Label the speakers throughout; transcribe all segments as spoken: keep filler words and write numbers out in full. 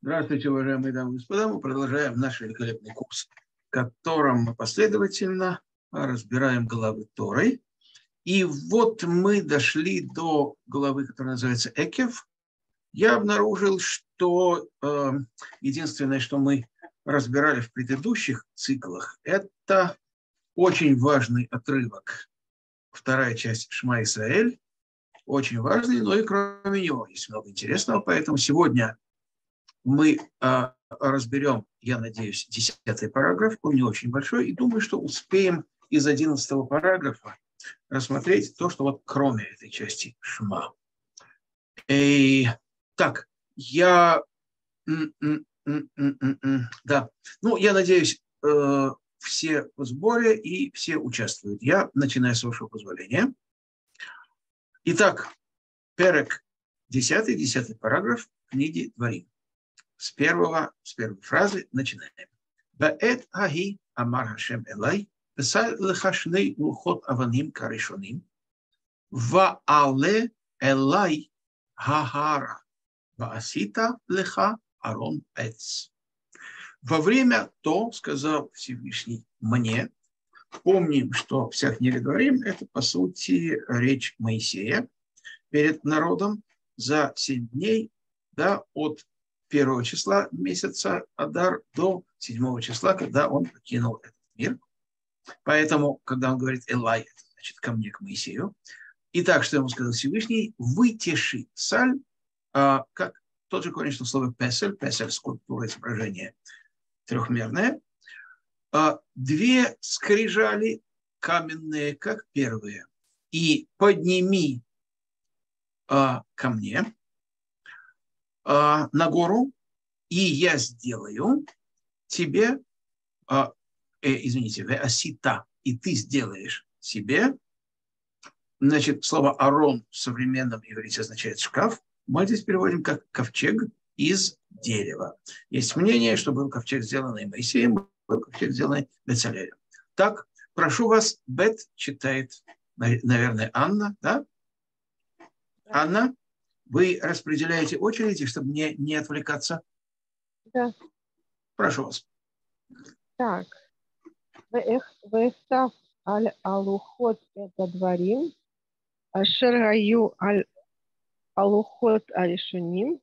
Speaker 1: Здравствуйте, уважаемые дамы и господа. Мы продолжаем наш великолепный курс, в котором мы последовательно разбираем главы Торы. И вот мы дошли до главы, которая называется Экев. Я обнаружил, что э, единственное, что мы разбирали в предыдущих циклах, это очень важный отрывок, вторая часть Шма Исраэль, очень важный, но и кроме него есть много интересного, поэтому сегодня мы э, разберем, я надеюсь, десятый параграф, он не очень большой, и думаю, что успеем из одиннадцатого параграфа рассмотреть то, что вот кроме этой части Шма. И, так, я... Да, ну, я надеюсь, э, все в сборе и все участвуют. Я начинаю с вашего позволения. Итак, перек десятый, десятый параграф книги Дворим. С первого, с первой фразы начинаем. Баэт аги амар Хашем элай, песаль леха шней лухот аваним каришоним, ваале элай хагара, ваасита леха арон эц. Во время то, сказал Всевышний мне, помним, что вся книга Дворим – это, по сути, речь Моисея перед народом за семь дней, да, от первого числа месяца Адар до седьмого числа, когда он покинул этот мир. Поэтому, когда он говорит «Элай», это значит «ко мне, к Моисею». Итак, что ему сказал Всевышний? «Вытеши саль», а, как тот же корень, что слово «песель», «песель» – скульптура, изображение трехмерное, а, две скрижали каменные, как первые, и подними а, ко мне а, на гору, и я сделаю тебе, а, э, извините, асита, и ты сделаешь себе, значит, слово Арон в современном иврите означает шкаф, мы здесь переводим как ковчег из дерева. Есть мнение, что был ковчег, сделанный Моисеем, был ковчег, сделанный Бецалелем. Так, прошу вас, Бет читает, наверное, Анна, да? Анна, вы распределяете очереди, чтобы не, не отвлекаться?
Speaker 2: Да.
Speaker 1: Прошу вас.
Speaker 2: Так. Вэхтав аль алухот это дворим, ашер гаю аль алухот алишуним,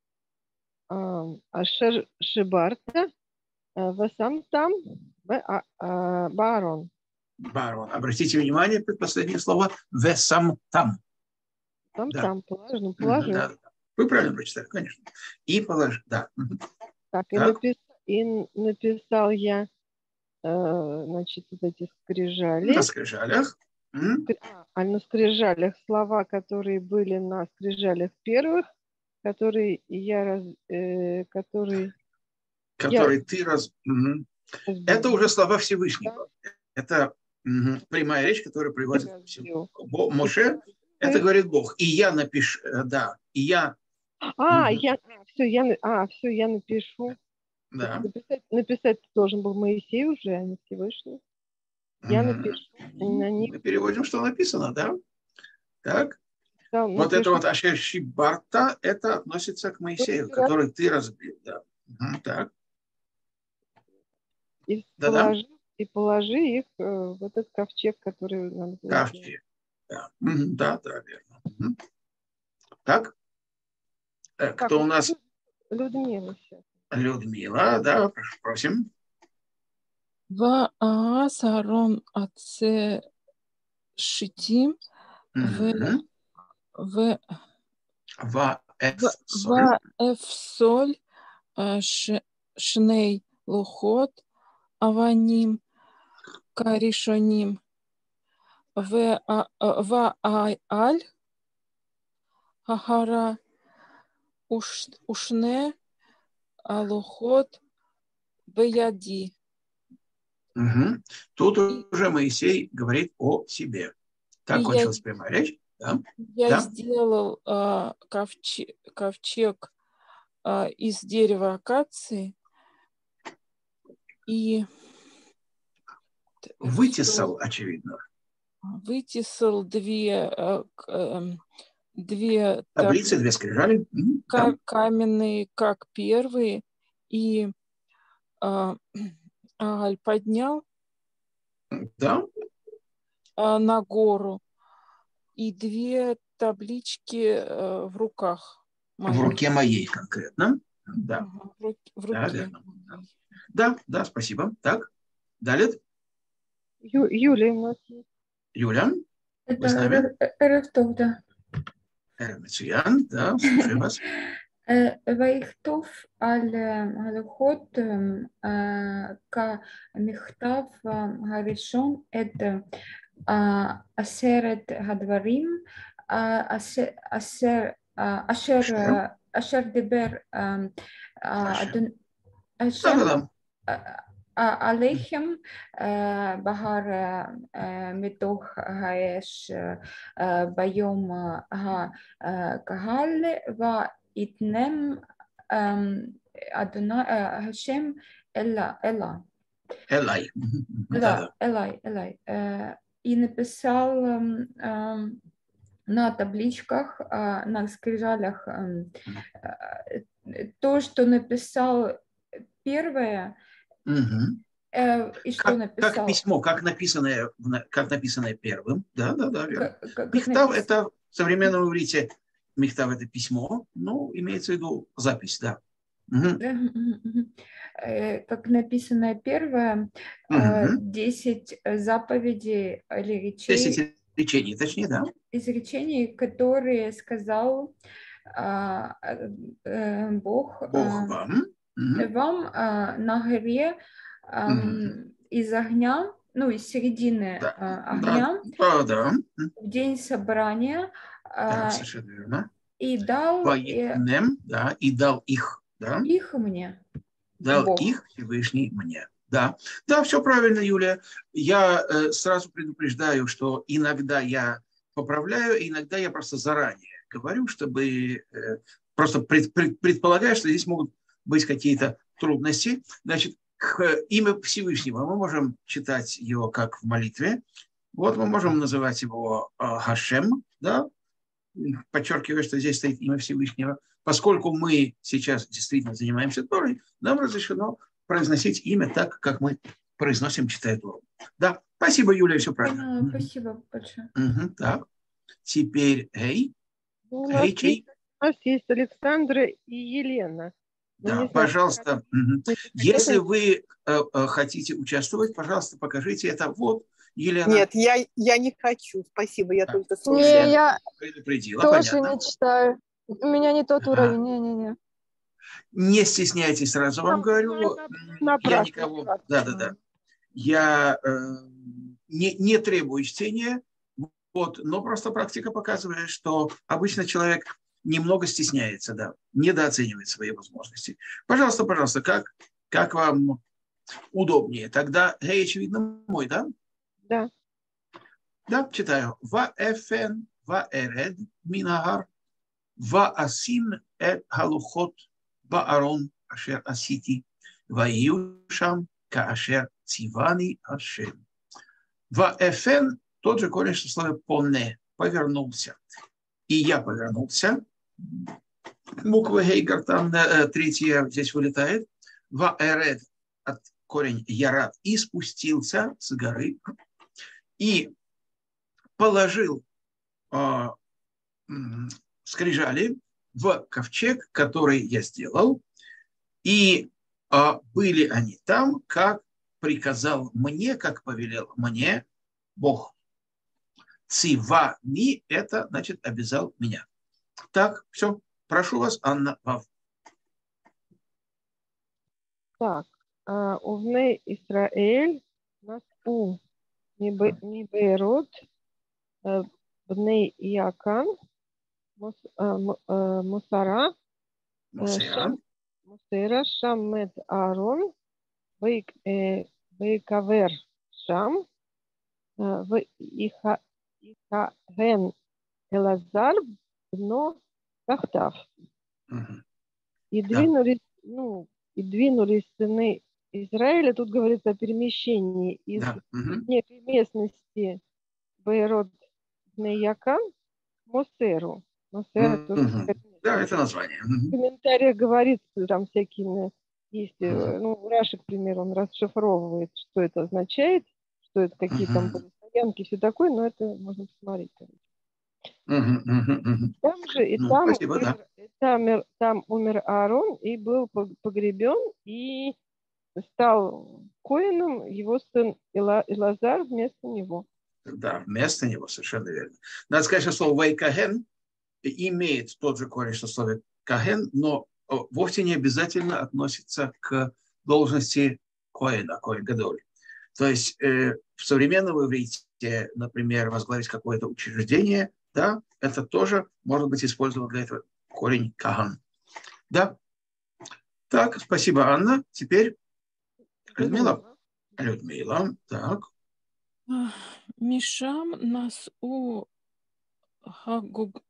Speaker 2: ашер шибарта, васам там барон.
Speaker 1: Барон. Обратите внимание, предпоследнее слово «весам там».
Speaker 2: Там,
Speaker 1: да.
Speaker 2: там, положи, положи.
Speaker 1: Да, да. Вы правильно прочитали, конечно. И положи, да.
Speaker 2: Так, и,
Speaker 1: так.
Speaker 2: Напис... и написал я, э, значит, вот эти скрижали.
Speaker 1: На скрижалях.
Speaker 2: А, а на скрижалях слова, которые были на скрижалях первых, которые я раз... Э, которые...
Speaker 1: Которые
Speaker 2: я...
Speaker 1: ты раз... Угу. Это уже слова Всевышнего. Да? Это угу, прямая речь, которая приводит Моше. Это говорит Бог. И я напишу, да, и я...
Speaker 2: А, угу. я, все, я, а, все, я напишу.
Speaker 1: Да.
Speaker 2: Написать, написать должен был Моисей уже, а не Всевышний. Я угу. напишу на них.
Speaker 1: Мы переводим, что написано, да? Так.
Speaker 2: Да,
Speaker 1: вот
Speaker 2: напишу.
Speaker 1: это вот Ашер Шибарта, это относится к Моисею,
Speaker 2: раз...
Speaker 1: который ты разбил. Да. Угу, так.
Speaker 2: И, положи, и положи их э, в этот ковчег, который нам было.
Speaker 1: Ковчег. Да. Угу, да, да, верно. Угу. Так. Кто так, у нас?
Speaker 2: Людмила.
Speaker 1: Людмила, да, прошу, просим.
Speaker 3: Ваас Арон аце шитим в в ваэфсоль шней лухот аваним каришоним вааль хахара ушне алухот бияди.
Speaker 1: Угу. Тут и, уже Моисей говорит о себе. Так кончилась я, прямая речь. Да?
Speaker 3: Я
Speaker 1: да?
Speaker 3: сделал а, ковчег, ковчег а, из дерева акации и
Speaker 1: вытесал, что, очевидно.
Speaker 3: Вытесал две а, а, две
Speaker 1: Таблицы, две скрижали. Мгм, да.
Speaker 3: ка- каменные, как первые, и а, Агаль поднял
Speaker 1: Да.
Speaker 3: а, на гору, и две таблички а, в руках
Speaker 1: В
Speaker 3: моих.
Speaker 1: руке моей конкретно. Да,
Speaker 3: Ага, в руке. В
Speaker 1: да,
Speaker 3: руке
Speaker 1: верно. Да.
Speaker 3: моей.
Speaker 1: Да, да, спасибо. Так, далее.
Speaker 2: Ю- Юлия у нас есть.
Speaker 1: Юля, вы с
Speaker 4: Это
Speaker 1: нами?
Speaker 4: Р- Ростов, да.
Speaker 1: Э, מצוין, да, слушаем вас.
Speaker 4: אה, ויכתוב על אה, הלוחות אה, אה, כמכתב אה, הראשון את אה, עשרת הדברים אה, אשר, אשר, אה, אשר,
Speaker 1: אשר.
Speaker 4: אה, אשר דיבר אה, אה,
Speaker 1: אשר.
Speaker 4: אדון-
Speaker 1: Да,
Speaker 4: השם
Speaker 1: да, да.
Speaker 4: אה, אה, עליכם אה, בהר אה, אה, מתוך האש אה, אה, ביום אה, הקהל ויתנם אה, אדוני אה, השם אלה, אלה,
Speaker 1: Элай. Мгм, мгм, да,
Speaker 4: אלה,
Speaker 1: да.
Speaker 4: элай, элай. Э, И написал эм, эм, на табличках, а, на скрижалях эм, э, то, что написал первое,
Speaker 1: Мгм.
Speaker 4: э, и что
Speaker 1: Как, как
Speaker 4: написал,
Speaker 1: письмо, как написанное, в на- как написанное первым. Да, да, да, верно.
Speaker 4: как, как
Speaker 1: Михтав –
Speaker 4: написано.
Speaker 1: это в современном иврите, михтав – это письмо, ну, имеется в виду запись, да. Мгм.
Speaker 4: Да, мгм, мгм. Э, Как написано первое, э,
Speaker 1: Мгм.
Speaker 4: десять заповедей или речей,
Speaker 1: Десять речений, точнее, да.
Speaker 4: изречений, которые сказал а, э, э, Бог
Speaker 1: Бог
Speaker 4: а,
Speaker 1: вам. Мгм.
Speaker 4: вам а, на горе ам,
Speaker 1: Мгм.
Speaker 4: из огня, ну, из середины
Speaker 1: Да,
Speaker 4: а,
Speaker 1: да,
Speaker 4: огня
Speaker 1: да, да. Мгм.
Speaker 4: в день собрания
Speaker 1: Да,
Speaker 4: а,
Speaker 1: совершенно верно.
Speaker 4: и дал э,
Speaker 1: Ваитнем, да, и дал их, да.
Speaker 4: их мне,
Speaker 1: Дал
Speaker 4: Бог.
Speaker 1: их Всевышний мне. Да, да, все правильно, Юлия. Я э, сразу предупреждаю, что иногда я поправляю, иногда я просто заранее говорю, чтобы э, просто пред, пред- предполагаю, что здесь могут быть какие-то трудности. Значит, к, имя Всевышнего мы можем читать его как в молитве. Вот мы можем называть его э, Хашем, да, подчеркиваю, что здесь стоит имя Всевышнего. Поскольку мы сейчас действительно занимаемся Торой, нам разрешено произносить имя так, как мы произносим, читая Тору. Да, спасибо, Юлия, все правильно.
Speaker 4: Поняла,
Speaker 1: Мгм.
Speaker 4: спасибо большое.
Speaker 1: Мгм, так, теперь Гей.
Speaker 2: Ну, у нас
Speaker 1: Гей, чей?
Speaker 2: есть, у нас есть Александра и Елена. Ну,
Speaker 1: Да,
Speaker 2: не знаю,
Speaker 1: пожалуйста. Мгм.
Speaker 2: если
Speaker 1: Если
Speaker 2: хотите.
Speaker 1: вы э, э, хотите участвовать, пожалуйста, покажите это. Вот, Елена.
Speaker 5: Нет, я, я не хочу, спасибо, я
Speaker 1: Да.
Speaker 5: только
Speaker 6: Не,
Speaker 5: слушаю.
Speaker 6: я
Speaker 1: Предупредила,
Speaker 6: тоже
Speaker 1: понятно.
Speaker 6: не читаю. У меня не тот
Speaker 1: Ага.
Speaker 6: уровень, не-не-не.
Speaker 1: Не стесняйтесь, сразу вам
Speaker 2: Там
Speaker 1: говорю.
Speaker 2: на-
Speaker 1: м,
Speaker 2: на
Speaker 1: Я
Speaker 2: практике.
Speaker 1: никого... Да, да, да. Я э, не, не требую чтения, вот, но просто практика показывает, что обычно человек немного стесняется, да, недооценивает свои возможности. Пожалуйста, пожалуйста, как, как вам удобнее? Тогда, Гей, очевидно, мой, да?
Speaker 2: Да.
Speaker 1: Да, читаю. Ва эфен, ва эред, минагар, ва асим эт халухот, баарон, ашер асити, ва юшам, каашер цивани ашем. Ваэфен, тот же корень, что слово поне, повернулся. И я повернулся. Буква Гейгар, там э, третья здесь вылетает. Ваэред, от корень ярат, и спустился с горы. И положил э, м, скрижали в ковчег, который я сделал. И э, были они там, как приказал мне, как повелел мне Бог. Цивани – это, значит, обязал меня. Так, все. Прошу вас, Анна Вав.
Speaker 2: Так, а, Увней Исраэль насу мибейрот бней Якан мус- а, м- а, мусара э,
Speaker 1: Мусера.
Speaker 2: шам мусера шаммет Аарон вейк- э, вейкавер шам э, в иха- ихаген Элазар бно Тахтав.
Speaker 1: Мгм.
Speaker 2: И
Speaker 1: Да.
Speaker 2: двинулись, ну, и двинулись сыны Израиля, тут говорится о перемещении из
Speaker 1: Да. Мгм.
Speaker 2: некой местности Бейрот Якан к Мосеру. Но Сера тоже.
Speaker 1: Мгм. Да, это название.
Speaker 2: В
Speaker 1: Мгм.
Speaker 2: комментариях говорится, там всякие есть, э, ну, Раши, к примеру, он расшифровывает, что это означает, что это какие там
Speaker 1: Мгм.
Speaker 2: были стоянки, все такое, но это можно посмотреть.
Speaker 1: Мгм. Мгм. Мгм.
Speaker 2: Там же и
Speaker 1: Ну,
Speaker 2: там
Speaker 1: спасибо, да.
Speaker 2: умер, и там, умер- там умер Аарон и был пог- погребен, и стал коином его сын Ила- Илазар вместо него.
Speaker 1: Да, вместо него, совершенно верно. Надо сказать, что слово «вайкаген» имеет тот же корень, что слово «каген», но о, вовсе не обязательно относится к должности коэна, коэн гадоль. То есть э, в современном иврите, например, возглавить какое-то учреждение, да, это тоже может быть использовано для этого корень «каган». Да. Так, спасибо, Анна. Теперь Людмила. Людмила, так.
Speaker 3: Ах, Мишам нас у Хагуг-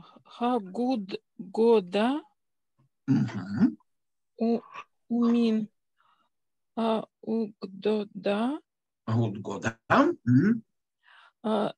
Speaker 3: Хагудгода
Speaker 1: Мгм.
Speaker 3: у Умин а Угдода
Speaker 1: Гуд года. Мгм.
Speaker 3: а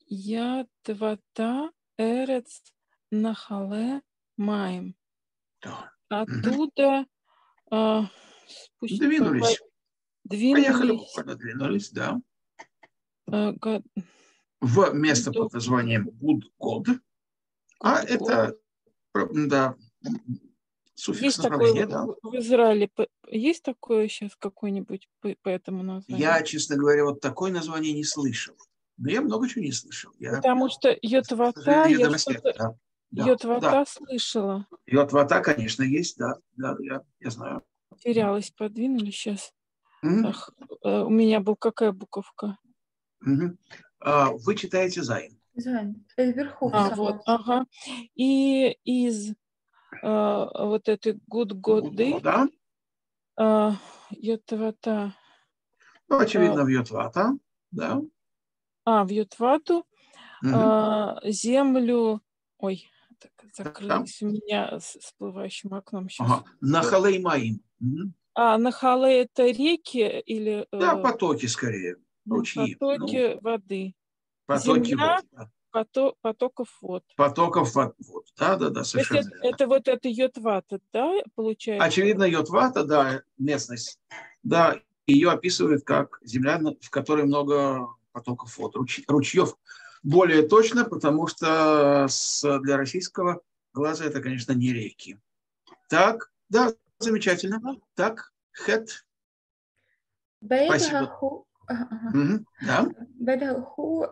Speaker 3: Ятвата Эрец Нахале Маем.
Speaker 1: Да.
Speaker 3: Оттуда а, спусть-
Speaker 1: Двинулись.
Speaker 3: по-
Speaker 1: Поехали
Speaker 3: двинулись
Speaker 1: буквально, двинулись, да.
Speaker 3: а, га-
Speaker 1: В место
Speaker 3: Гудо-
Speaker 1: под названием Гуд-год. А
Speaker 3: Гудгод.
Speaker 1: это, да, суффикс
Speaker 3: Есть такое
Speaker 1: направления,
Speaker 3: в
Speaker 1: да.
Speaker 3: в- в Израиле, п- есть такое сейчас какое-нибудь по, по этому названию?
Speaker 1: Я, честно говоря, вот такое название не слышал. Но я много чего не слышал. Я,
Speaker 3: Потому что
Speaker 1: к
Speaker 3: Йотвата,
Speaker 1: сожалению,
Speaker 3: я
Speaker 1: домостед,
Speaker 3: что-то
Speaker 1: да. Да,
Speaker 3: Йотвата
Speaker 1: да.
Speaker 3: слышала.
Speaker 1: Йотвата, конечно, есть, да. Да, я, я знаю.
Speaker 3: Терялась, подвинули сейчас.
Speaker 1: Мгм.
Speaker 3: Ах, э, у меня был какая буковка?
Speaker 1: Мгм. А, вы читаете Зайн.
Speaker 4: Зайн. Э, Вверху в
Speaker 3: А,
Speaker 4: самом.
Speaker 3: вот, ага. И из а, вот этой Гудгоды
Speaker 1: Да.
Speaker 3: а, Йотвата,
Speaker 1: Ну,
Speaker 3: а,
Speaker 1: очевидно, в Йотвата, да.
Speaker 3: а, в Йотвату
Speaker 1: Мгм.
Speaker 3: а, землю, ой, так,
Speaker 1: Да.
Speaker 3: закрылась у меня с всплывающим окном сейчас.
Speaker 1: Ага. Нахалей Маим. Мгм.
Speaker 3: А, Нахалы это реки или
Speaker 1: Да,
Speaker 3: э,
Speaker 1: потоки скорее.
Speaker 3: ну,
Speaker 1: Ручьи. Ну,
Speaker 3: потоки воды?
Speaker 1: потоки
Speaker 3: Земля
Speaker 1: вод. Да.
Speaker 3: пото- потоков вод.
Speaker 1: Потоков вод. Вот. Да, да, да,
Speaker 3: То есть
Speaker 1: совершенно
Speaker 3: это,
Speaker 1: верно.
Speaker 3: это вот это Йотвата, да, получается?
Speaker 1: Очевидно, Йотвата, да, местность, да, ее описывают как земля, в которой много потоков вод, руч- ручьев. Более точно, потому что с, для российского глаза это, конечно, не реки. Так, да, замечательно. Так, Хет, спасибо.
Speaker 4: Бэдгаху. Ага.
Speaker 1: Мгм, да.
Speaker 4: בדרכו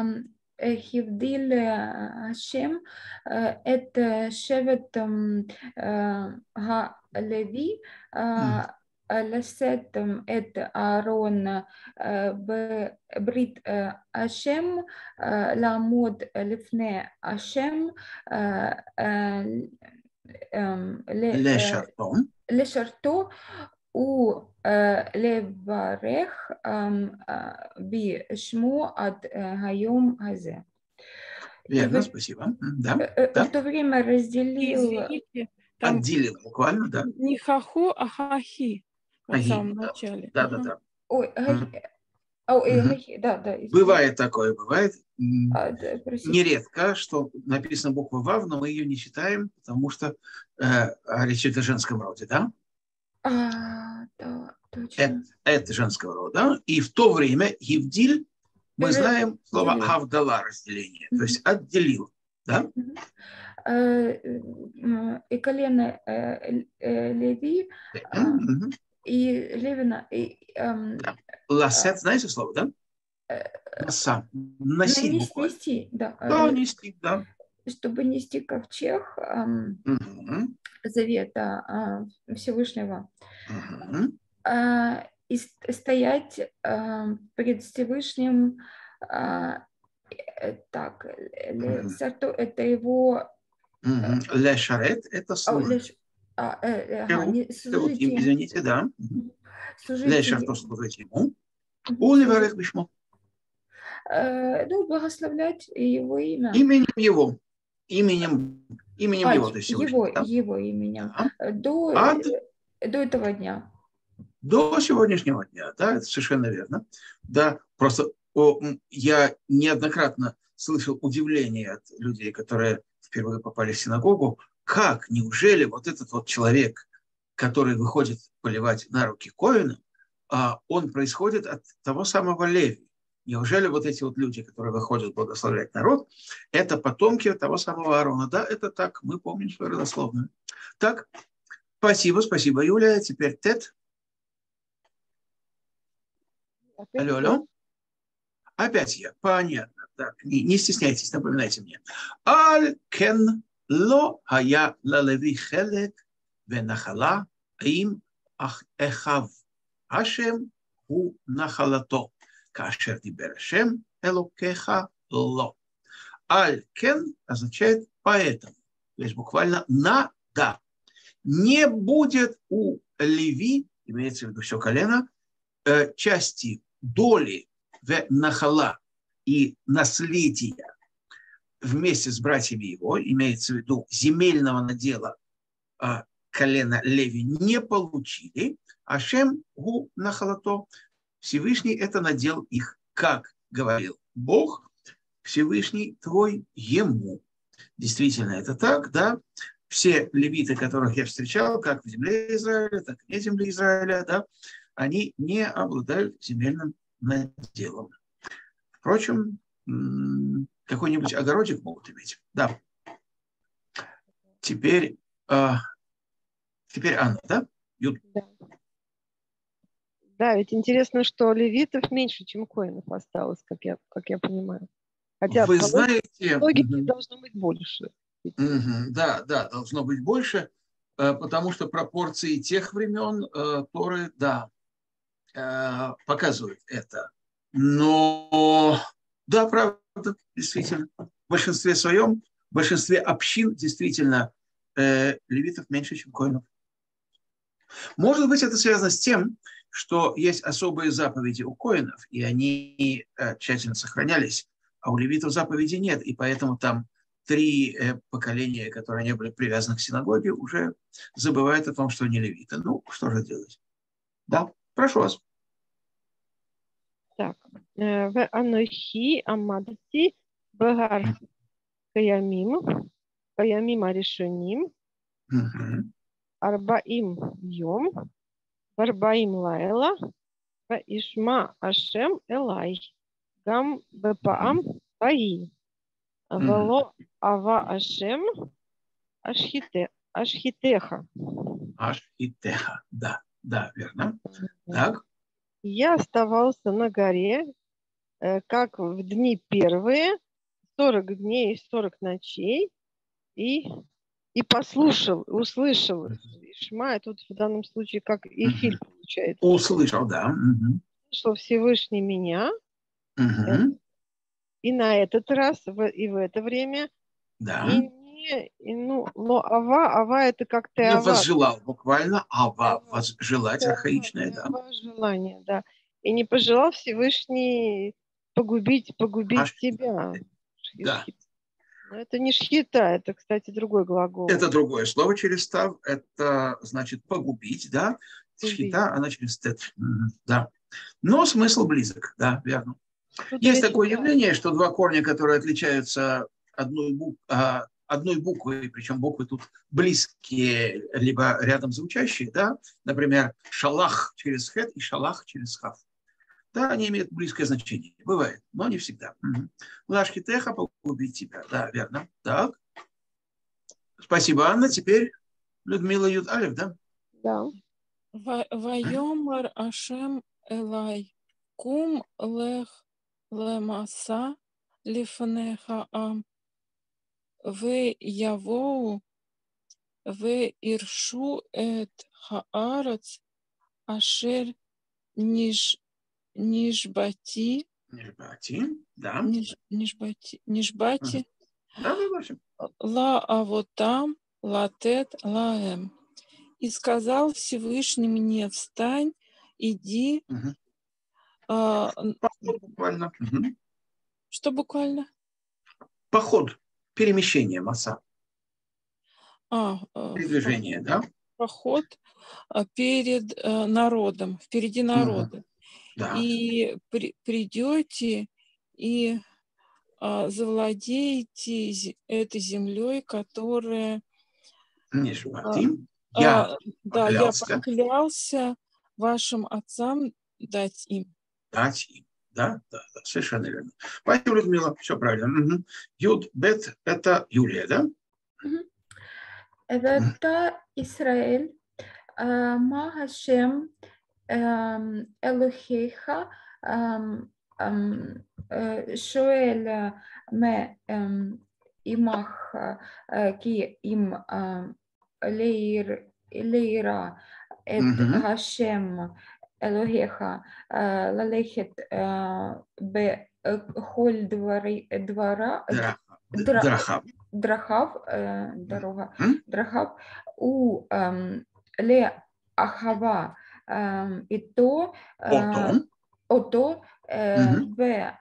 Speaker 4: הבדיל השם את שבט הלוי
Speaker 1: Мгм.
Speaker 4: לשאת את אהרון בברית השם, לעמוד לפני השם,
Speaker 1: Лешартом.
Speaker 4: לשרתו ולברך בשמו עד היום הזה.
Speaker 1: Верно,
Speaker 4: В
Speaker 1: спасибо. М, Да,
Speaker 4: в
Speaker 1: да.
Speaker 4: то время разделил...
Speaker 3: Извините, там
Speaker 1: Отделил буквально, да.
Speaker 3: не хаху, а хахи в
Speaker 1: Аги,
Speaker 3: самом
Speaker 1: да.
Speaker 3: начале.
Speaker 1: Да,
Speaker 3: Ага.
Speaker 1: да, да.
Speaker 4: Ой,
Speaker 1: Мгм.
Speaker 4: гай- о, э,
Speaker 1: Мгм.
Speaker 4: гай- да, да, извините.
Speaker 1: Бывает такое, бывает. М,
Speaker 4: А, да, простите.
Speaker 1: Нередко, что написана буква Вав, но мы ее не читаем, потому что э, речь идет о женском роде, да?
Speaker 4: А, да,
Speaker 1: Это,
Speaker 4: точно.
Speaker 1: это женского рода. И в то время Евдиль, мы знаем слово
Speaker 4: Разделил.
Speaker 1: Авдала, разделение, то
Speaker 4: Мгм.
Speaker 1: есть отделил, да?
Speaker 4: Мгм. Э, м, И колено э, э, Леви, а,
Speaker 1: Мгм.
Speaker 4: и Левина, и эм,
Speaker 1: Да. Ласет, знаете слово, да? Лоса. Носить
Speaker 4: нанести,
Speaker 1: буквально.
Speaker 4: нести, да,
Speaker 1: Да,
Speaker 4: э,
Speaker 1: нести, да.
Speaker 4: чтобы нести ковчег эм,
Speaker 1: Мгм.
Speaker 4: завета э, Всевышнего,
Speaker 1: Мгм.
Speaker 4: э, и с- стоять э, пред Всевышним, э, э, так, э,
Speaker 1: Мгм.
Speaker 4: Сарту это его,
Speaker 1: Мгм. Ле шарет – это
Speaker 4: а,
Speaker 1: служить.
Speaker 4: лишь, а, э, ага,
Speaker 1: Шерут,
Speaker 4: не,
Speaker 1: шерут
Speaker 4: служить
Speaker 1: им,
Speaker 4: ему,
Speaker 1: извините, да. Мгм.
Speaker 4: служить
Speaker 1: Ле
Speaker 4: ему,
Speaker 1: шарту служить ему.
Speaker 4: мгм,
Speaker 1: Ули
Speaker 4: служить,
Speaker 1: варех бишмо.
Speaker 4: э, ну, благословлять его имя.
Speaker 1: Именем его. Именем, именем
Speaker 4: А,
Speaker 1: его, то есть
Speaker 4: его,
Speaker 1: Всевышнего, да?
Speaker 4: его именем.
Speaker 1: Да.
Speaker 4: Э, До,
Speaker 1: Ад
Speaker 4: э, до этого дня.
Speaker 1: до сегодняшнего дня, да, это совершенно верно. Да, просто о, м, я неоднократно слышал удивление от людей, которые впервые попали в синагогу, как, неужели вот этот вот человек, который выходит поливать на руки коэна, он происходит от того самого Леви? Неужели вот эти вот люди, которые выходят благословлять народ, это потомки того самого Аарона? Да, это так, мы помним свою родословную. Так, спасибо, спасибо, Юлия. Теперь Тет. Алло, алло. Опять я, понятно. Так, не, не стесняйтесь, напоминайте мне. Аль кен ло хая лалеви хелек венахала им ах эхав ашем ху нахалато. Кашер дибер Ашем элокеха ло. Аль кен означает поэтому. То есть буквально на да. Не будет у Леви, имеется в виду все колено, части доли в нахала и наследия вместе с братьями его, имеется в виду земельного надела колена Леви, не получили. Ашем гу нахалато. Всевышний это надел их, как говорил Бог, Всевышний твой ему. Действительно, это так, да? Все левиты, которых я встречал, как в земле Израиля, так и не земле Израиля, да, они не обладают земельным наделом. Впрочем, какой-нибудь огородик могут иметь. Да. Теперь, а, теперь Анна, да? Юд.
Speaker 2: Да. Да, ведь интересно, что левитов меньше, чем коинов осталось, как я, как я понимаю. Хотя
Speaker 1: вы
Speaker 2: по
Speaker 1: знаете,
Speaker 2: логике
Speaker 1: угу.
Speaker 2: должно быть больше.
Speaker 1: Угу. Да, да, должно быть больше, потому что пропорции тех времен Торы, да, показывают это. Но, да, правда, действительно, в большинстве своем, в большинстве общин действительно левитов меньше, чем коинов. Может быть, это связано с тем, что есть особые заповеди у коинов, и они тщательно сохранялись, а у левитов заповедей нет, и поэтому там три поколения, которые не были привязаны к синагоге, уже забывают о том, что они левиты. Ну, что же делать? Да, прошу вас.
Speaker 2: Так, в Анохи Амадти Багар Каямим, Каямим Аришоним, Арбаим Йом, Барбаим Лайла, Ишма Ашем Элай, Гам Бепаам Паи, Вело Ава Ашем Ашхите, Ашхитеха.
Speaker 1: Ашхитеха, да, да, верно. Так.
Speaker 2: Я оставался на горе, как в дни первые, сорок дней и сорок ночей, и, и послушал, услышал Ишма, тут в данном случае как Ифиль получается.
Speaker 1: Услышал, да.
Speaker 2: Услышал Всевышний меня,
Speaker 1: угу.
Speaker 2: и на этот раз, и в это время,
Speaker 1: да.
Speaker 2: и не, и, ну, но ава, ава это как ты
Speaker 1: не
Speaker 2: ава.
Speaker 1: возжелал, буквально ава, возжелать, архаичное, да.
Speaker 2: Ава, желание, да. И не пожелал Всевышний погубить, погубить
Speaker 1: Аш...
Speaker 2: тебя.
Speaker 1: Да.
Speaker 2: Но это не шхита, это, кстати, другой глагол.
Speaker 1: Это другое слово через став, это значит погубить, да. Погубить. Шхита, она через тет, да. Но смысл близок, да, верно. Тут Есть такое да. явление, что два корня, которые отличаются одной, бук... одной буквой, причем буквы тут близкие, либо рядом звучащие, да, например, шалах через хет и шалах через хав. Да, они имеют близкое значение. Бывает, но не всегда. Лашки теха погубить тебя. Да, верно. Так. Спасибо, Анна. Теперь Людмила Юд Алев, да?
Speaker 2: Да.
Speaker 3: Вайомар Ашем Элай кум лех лемаса лифнеха ам ве явоу ве иршу эт хаарец ашер ниш Нишбати.
Speaker 1: Нишбати, да.
Speaker 3: Ниш, нишбати. Нишбати.
Speaker 1: Да, да, да.
Speaker 3: Ла авотам, латет, лаэм. И сказал Всевышний мне: встань, иди.
Speaker 1: Угу.
Speaker 3: А,
Speaker 1: Поход буквально. Угу.
Speaker 3: Что буквально?
Speaker 1: Поход, перемещение, масса.
Speaker 3: А,
Speaker 1: Передвижение,
Speaker 3: поход,
Speaker 1: да.
Speaker 3: Поход перед народом, впереди народа.
Speaker 1: Угу. Да.
Speaker 3: И при, придете и а, завладеете зе- этой землей, которая...
Speaker 1: Нишматим.
Speaker 3: а,
Speaker 1: Я
Speaker 3: да, я
Speaker 1: поклялся
Speaker 3: поклялся вашим отцам дать им.
Speaker 1: дать им. Да, да, да, совершенно верно. Спасибо, Людмила, все правильно. Мгм. Юд, бет – это Юлия, да?
Speaker 4: Мгм. ואתה ישראל, אה, מה השם אה, אלוהיך אה, אה, שואל אה, מעמך אה, כי אם אה, להיר- להירא את
Speaker 1: Мгм.
Speaker 4: השם אלוהיך אה, ללכת אה, בכל דברי- דברה-
Speaker 1: Драха.
Speaker 4: דר-
Speaker 1: Драха.
Speaker 4: דרכיו, אה, דרוה,
Speaker 1: М?
Speaker 4: דרכיו, ולאהבה איתו, אה,
Speaker 1: Потом.
Speaker 4: אותו, אה,
Speaker 1: Мгм.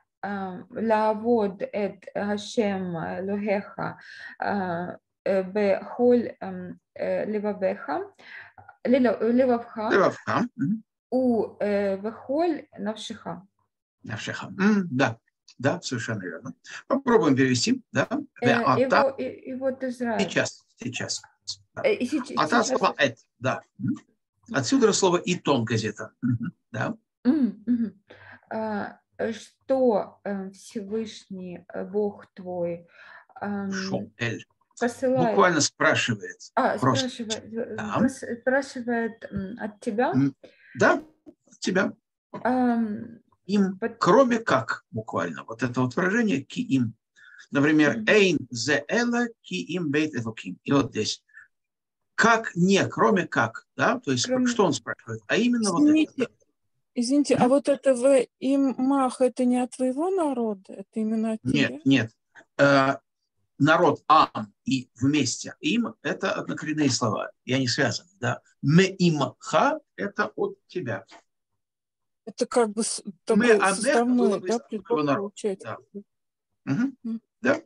Speaker 4: ולעבוד את השם אלוהיך אה, אה, בכל אה, לבביך, ללב- לבבך
Speaker 1: Левавха. Мгм.
Speaker 4: ובכל נפשך.
Speaker 1: Навшеха. М, Да, да, совершенно верно. Попробуем перевести. Да?
Speaker 4: Э,
Speaker 1: Веата.
Speaker 4: Его, и- и вот Израиль.
Speaker 1: Сейчас, сейчас. Да.
Speaker 4: Э, и сеч-
Speaker 1: А та
Speaker 4: сейчас-
Speaker 1: слово «эт», да. М. Отсюда слово «итон» газета. Мгм. Да.
Speaker 4: М, мгм. А, э, Что э, Всевышний э, Бог твой ам,
Speaker 1: Шоэль.
Speaker 4: посылает,
Speaker 1: Буквально спрашивает.
Speaker 4: а,
Speaker 1: Просто.
Speaker 4: спрашивает, э,
Speaker 1: Да.
Speaker 4: прос- спрашивает м, от тебя,
Speaker 1: М, Да, тебя.
Speaker 4: ам,
Speaker 1: Им,
Speaker 4: под-
Speaker 1: кроме как, буквально. Вот это вот выражение «ки им». Например,
Speaker 4: Мгм.
Speaker 1: «эйн зе эла ки им бейт элоким». И вот здесь. Как не, кроме как. Да? То есть
Speaker 4: Кроме-
Speaker 1: что он спрашивает? А именно вот
Speaker 3: Извините,
Speaker 1: это.
Speaker 3: извините, а
Speaker 1: Мгм.
Speaker 3: вот это в имах, это не от твоего народа, это именно от тебя?
Speaker 1: Нет, нет. Э, народ ам и вместе им – это однокоренные слова. И они связаны. Да? Ме имха – это от тебя.
Speaker 3: Это как бы с-
Speaker 1: Ме
Speaker 3: такой
Speaker 1: амех было
Speaker 3: составной,
Speaker 1: бы
Speaker 3: да,
Speaker 1: из твоего
Speaker 3: предлог
Speaker 1: народа.
Speaker 3: получается.
Speaker 1: Да. Мгм.
Speaker 3: М.
Speaker 1: Да.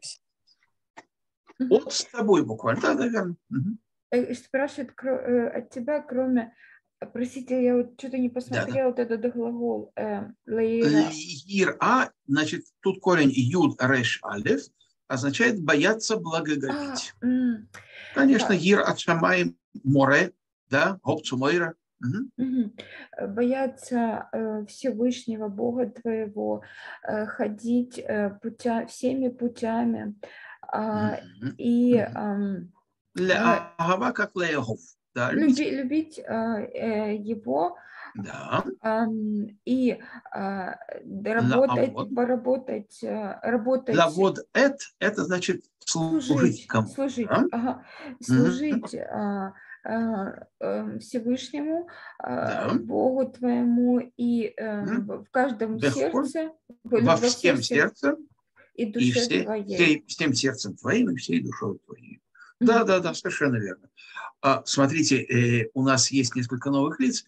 Speaker 4: Мгм.
Speaker 1: От с тобой буквально. Да, наверное. Мгм.
Speaker 4: э, спрашивает кро- э, от тебя, кроме, э, простите, я вот что-то не посмотрела, вот этот глагол э, лейра.
Speaker 1: Лир а, значит, тут корень юд реш алев означает бояться
Speaker 4: А,
Speaker 1: благоговеть.
Speaker 4: м,
Speaker 1: Конечно,
Speaker 4: да.
Speaker 1: ир от шамай море, да, гопцумойра. Мгм.
Speaker 4: Мгм. Э, Бояться э, Всевышнего Бога твоего, э, ходить э, путя, всеми путями а,
Speaker 1: Мгм.
Speaker 4: и
Speaker 1: Мгм.
Speaker 4: ам,
Speaker 1: Ле
Speaker 4: а,
Speaker 1: агава как леегов. Да, любить.
Speaker 4: люби- любить а, э, его
Speaker 1: Да.
Speaker 4: ам, и а, работать,
Speaker 1: Лавод.
Speaker 4: поработать, э, работать,
Speaker 1: Лавод эт, это значит служить
Speaker 4: служить,
Speaker 1: кому.
Speaker 4: служить,
Speaker 1: Да?
Speaker 4: ага,
Speaker 1: Мгм.
Speaker 4: служить а, а, э, Всевышнему, а,
Speaker 1: Да.
Speaker 4: Богу твоему и э,
Speaker 1: М.
Speaker 4: в в каждом
Speaker 1: Бехоль.
Speaker 4: сердце, в-
Speaker 1: Во
Speaker 4: во всем
Speaker 1: всем
Speaker 4: сердце
Speaker 1: сердцем
Speaker 4: и
Speaker 1: и
Speaker 4: душе
Speaker 1: все,
Speaker 4: твоей.
Speaker 1: всей, всем сердцем твоим и всей душой твоей.
Speaker 4: Мгм.
Speaker 1: Да, да, да, совершенно верно. А, смотрите, э, у нас есть несколько новых лиц.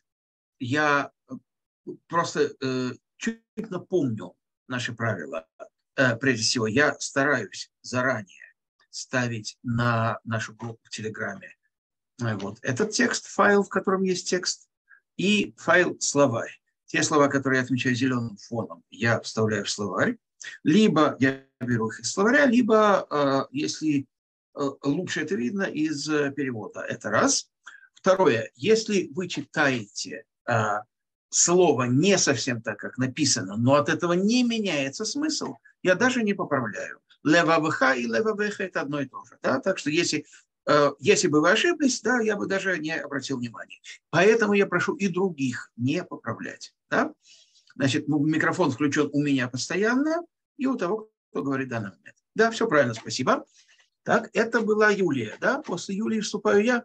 Speaker 1: Я э, просто э, чуть напомню наши правила. Э, прежде всего, я стараюсь заранее ставить на нашу группу в Телеграме э, вот этот текст, файл, в котором есть текст, и файл словарь. Те слова, которые я отмечаю зеленым фоном, я вставляю в словарь. Либо я беру их из словаря, либо, э, если э, лучше это видно, из э, перевода. Это раз. Второе. Если вы читаете э, слово не совсем так, как написано, но от этого не меняется смысл, я даже не поправляю. Левавыха и левавеха – это одно и то же. Да? Так что если, э, если бы вы ошиблись, да, я бы даже не обратил внимания. Поэтому я прошу и других не поправлять. Да? Значит, микрофон включен у меня постоянно и у того, кто говорит в данный момент. Да, все правильно, спасибо. Так, это была Юлия, да? После Юлии вступаю я.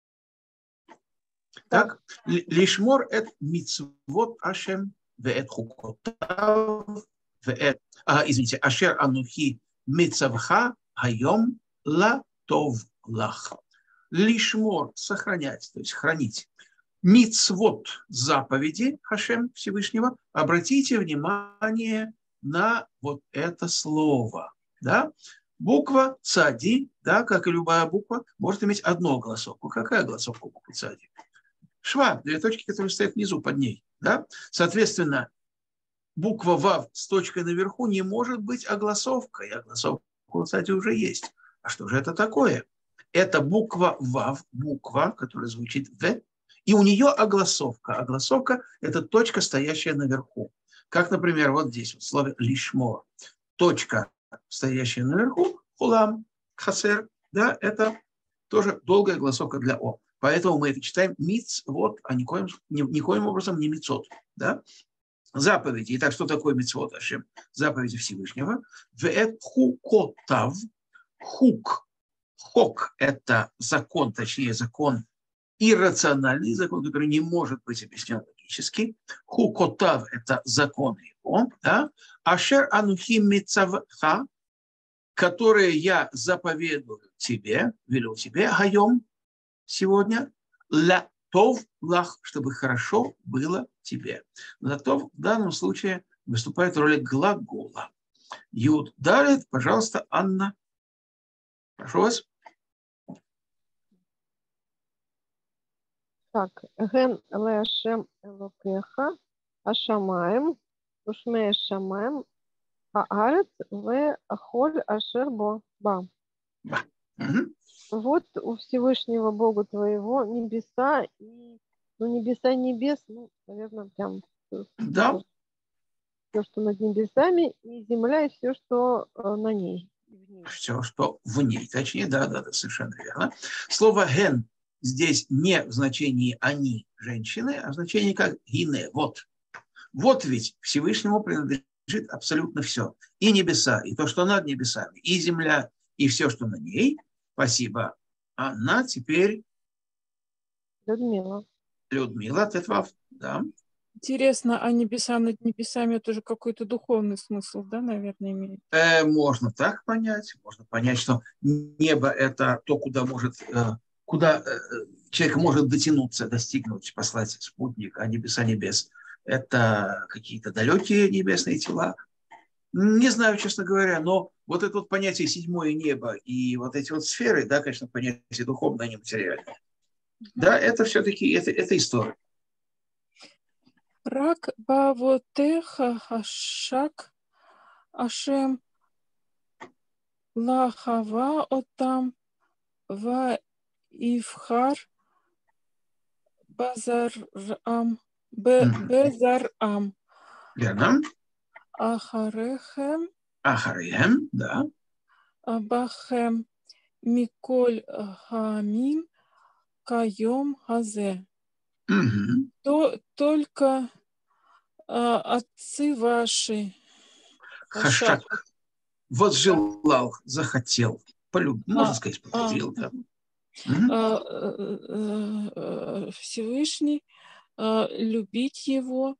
Speaker 1: Так, лишмор эт мицвот ашем веэт хукотав веэт, а, извините, ашер анухи мицавха хайом ла тов лах. Лишмор – сохранять, то есть хранить. Мицвот – заповеди Хашем Всевышнего. Обратите внимание на вот это слово. Да? Буква цади, да, как и любая буква, может иметь одну голосовку. Какая голосовка у буквы цади? Шва, две точки, которые стоят внизу под ней. Да? Соответственно, буква Вав с точкой наверху не может быть огласовкой. Огласовка, кстати, уже есть. А что же это такое? Это буква Вав, буква, которая звучит В, и у нее огласовка. Огласовка – это точка, стоящая наверху. Как, например, вот здесь, вот в слове «лишмо». Точка, стоящая наверху, хулам, хасер, да, это тоже долгая огласовка для О. Поэтому мы это читаем мицвот, а никоим, ни, никоим образом не мицот. Да? Заповеди. Итак, что такое мицвот Ашем? Заповеди Всевышнего. Веэт хукотав. Хук. Хок – это закон, точнее закон иррациональный, закон, который не может быть объяснен логически. Хукотав – это законы его. Да? Ашер анухи мицавха, которые я заповедую тебе, велю тебе, хайом, сегодня, ля тов лах, чтобы хорошо было тебе. Ля тов в данном случае выступает в роли глагола. Юд далит, пожалуйста, Анна. Прошу вас.
Speaker 2: Так, ген лешем элокеха, ашамаем, ушме шамаем, аарец в ахоль ашер бо ба.
Speaker 1: Угу.
Speaker 2: Вот у Всевышнего Бога твоего небеса и, ну, небеса небес, ну, наверное, прям
Speaker 1: Да.
Speaker 2: все, что над небесами, и земля, и все, что э, на ней.
Speaker 1: Все, что в ней. Точнее, да, да, да, совершенно верно. Слово «ген» здесь не в значении «они» женщины, а в значении как «гине», вот. Вот ведь Всевышнему принадлежит абсолютно все. И небеса, и то, что над небесами, и земля, и все, что на ней. Спасибо. Анна, теперь
Speaker 2: Людмила.
Speaker 1: Людмила Тетвав, да.
Speaker 3: Интересно, а небеса над небесами это же какой-то духовный смысл, да, наверное, имеет?
Speaker 1: Э, можно так понять, можно понять, что небо – это то, куда может, э, куда э, человек может дотянуться, достигнуть, послать спутник, а небеса небес – это какие-то далекие небесные тела. Не знаю, честно говоря, но вот это вот понятие седьмое небо и вот эти вот сферы, да, конечно, понятие духовное, нематериальное. Да, это все-таки, это, это история.
Speaker 3: Рак бавотеха хашак ашем лахава отам ва ивхар базарам безарам
Speaker 1: Верно.
Speaker 3: ахарехем
Speaker 1: Ахарием, да.
Speaker 3: бахем миколь хамим кайом хазе.
Speaker 1: Угу.
Speaker 3: То только а, отцы ваши
Speaker 1: Хашак. Возжелал, захотел, полюбил,
Speaker 3: а,
Speaker 1: можно сказать, полюбил,
Speaker 3: а,
Speaker 1: да. Угу.
Speaker 3: а, а, а, Всевышний а, любить его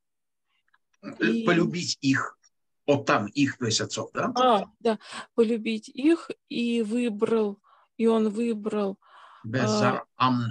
Speaker 3: и...
Speaker 1: Полюбить их, от там их, то есть отцов, да?
Speaker 3: А, да, полюбить их и выбрал, и он выбрал.
Speaker 1: Безар ам.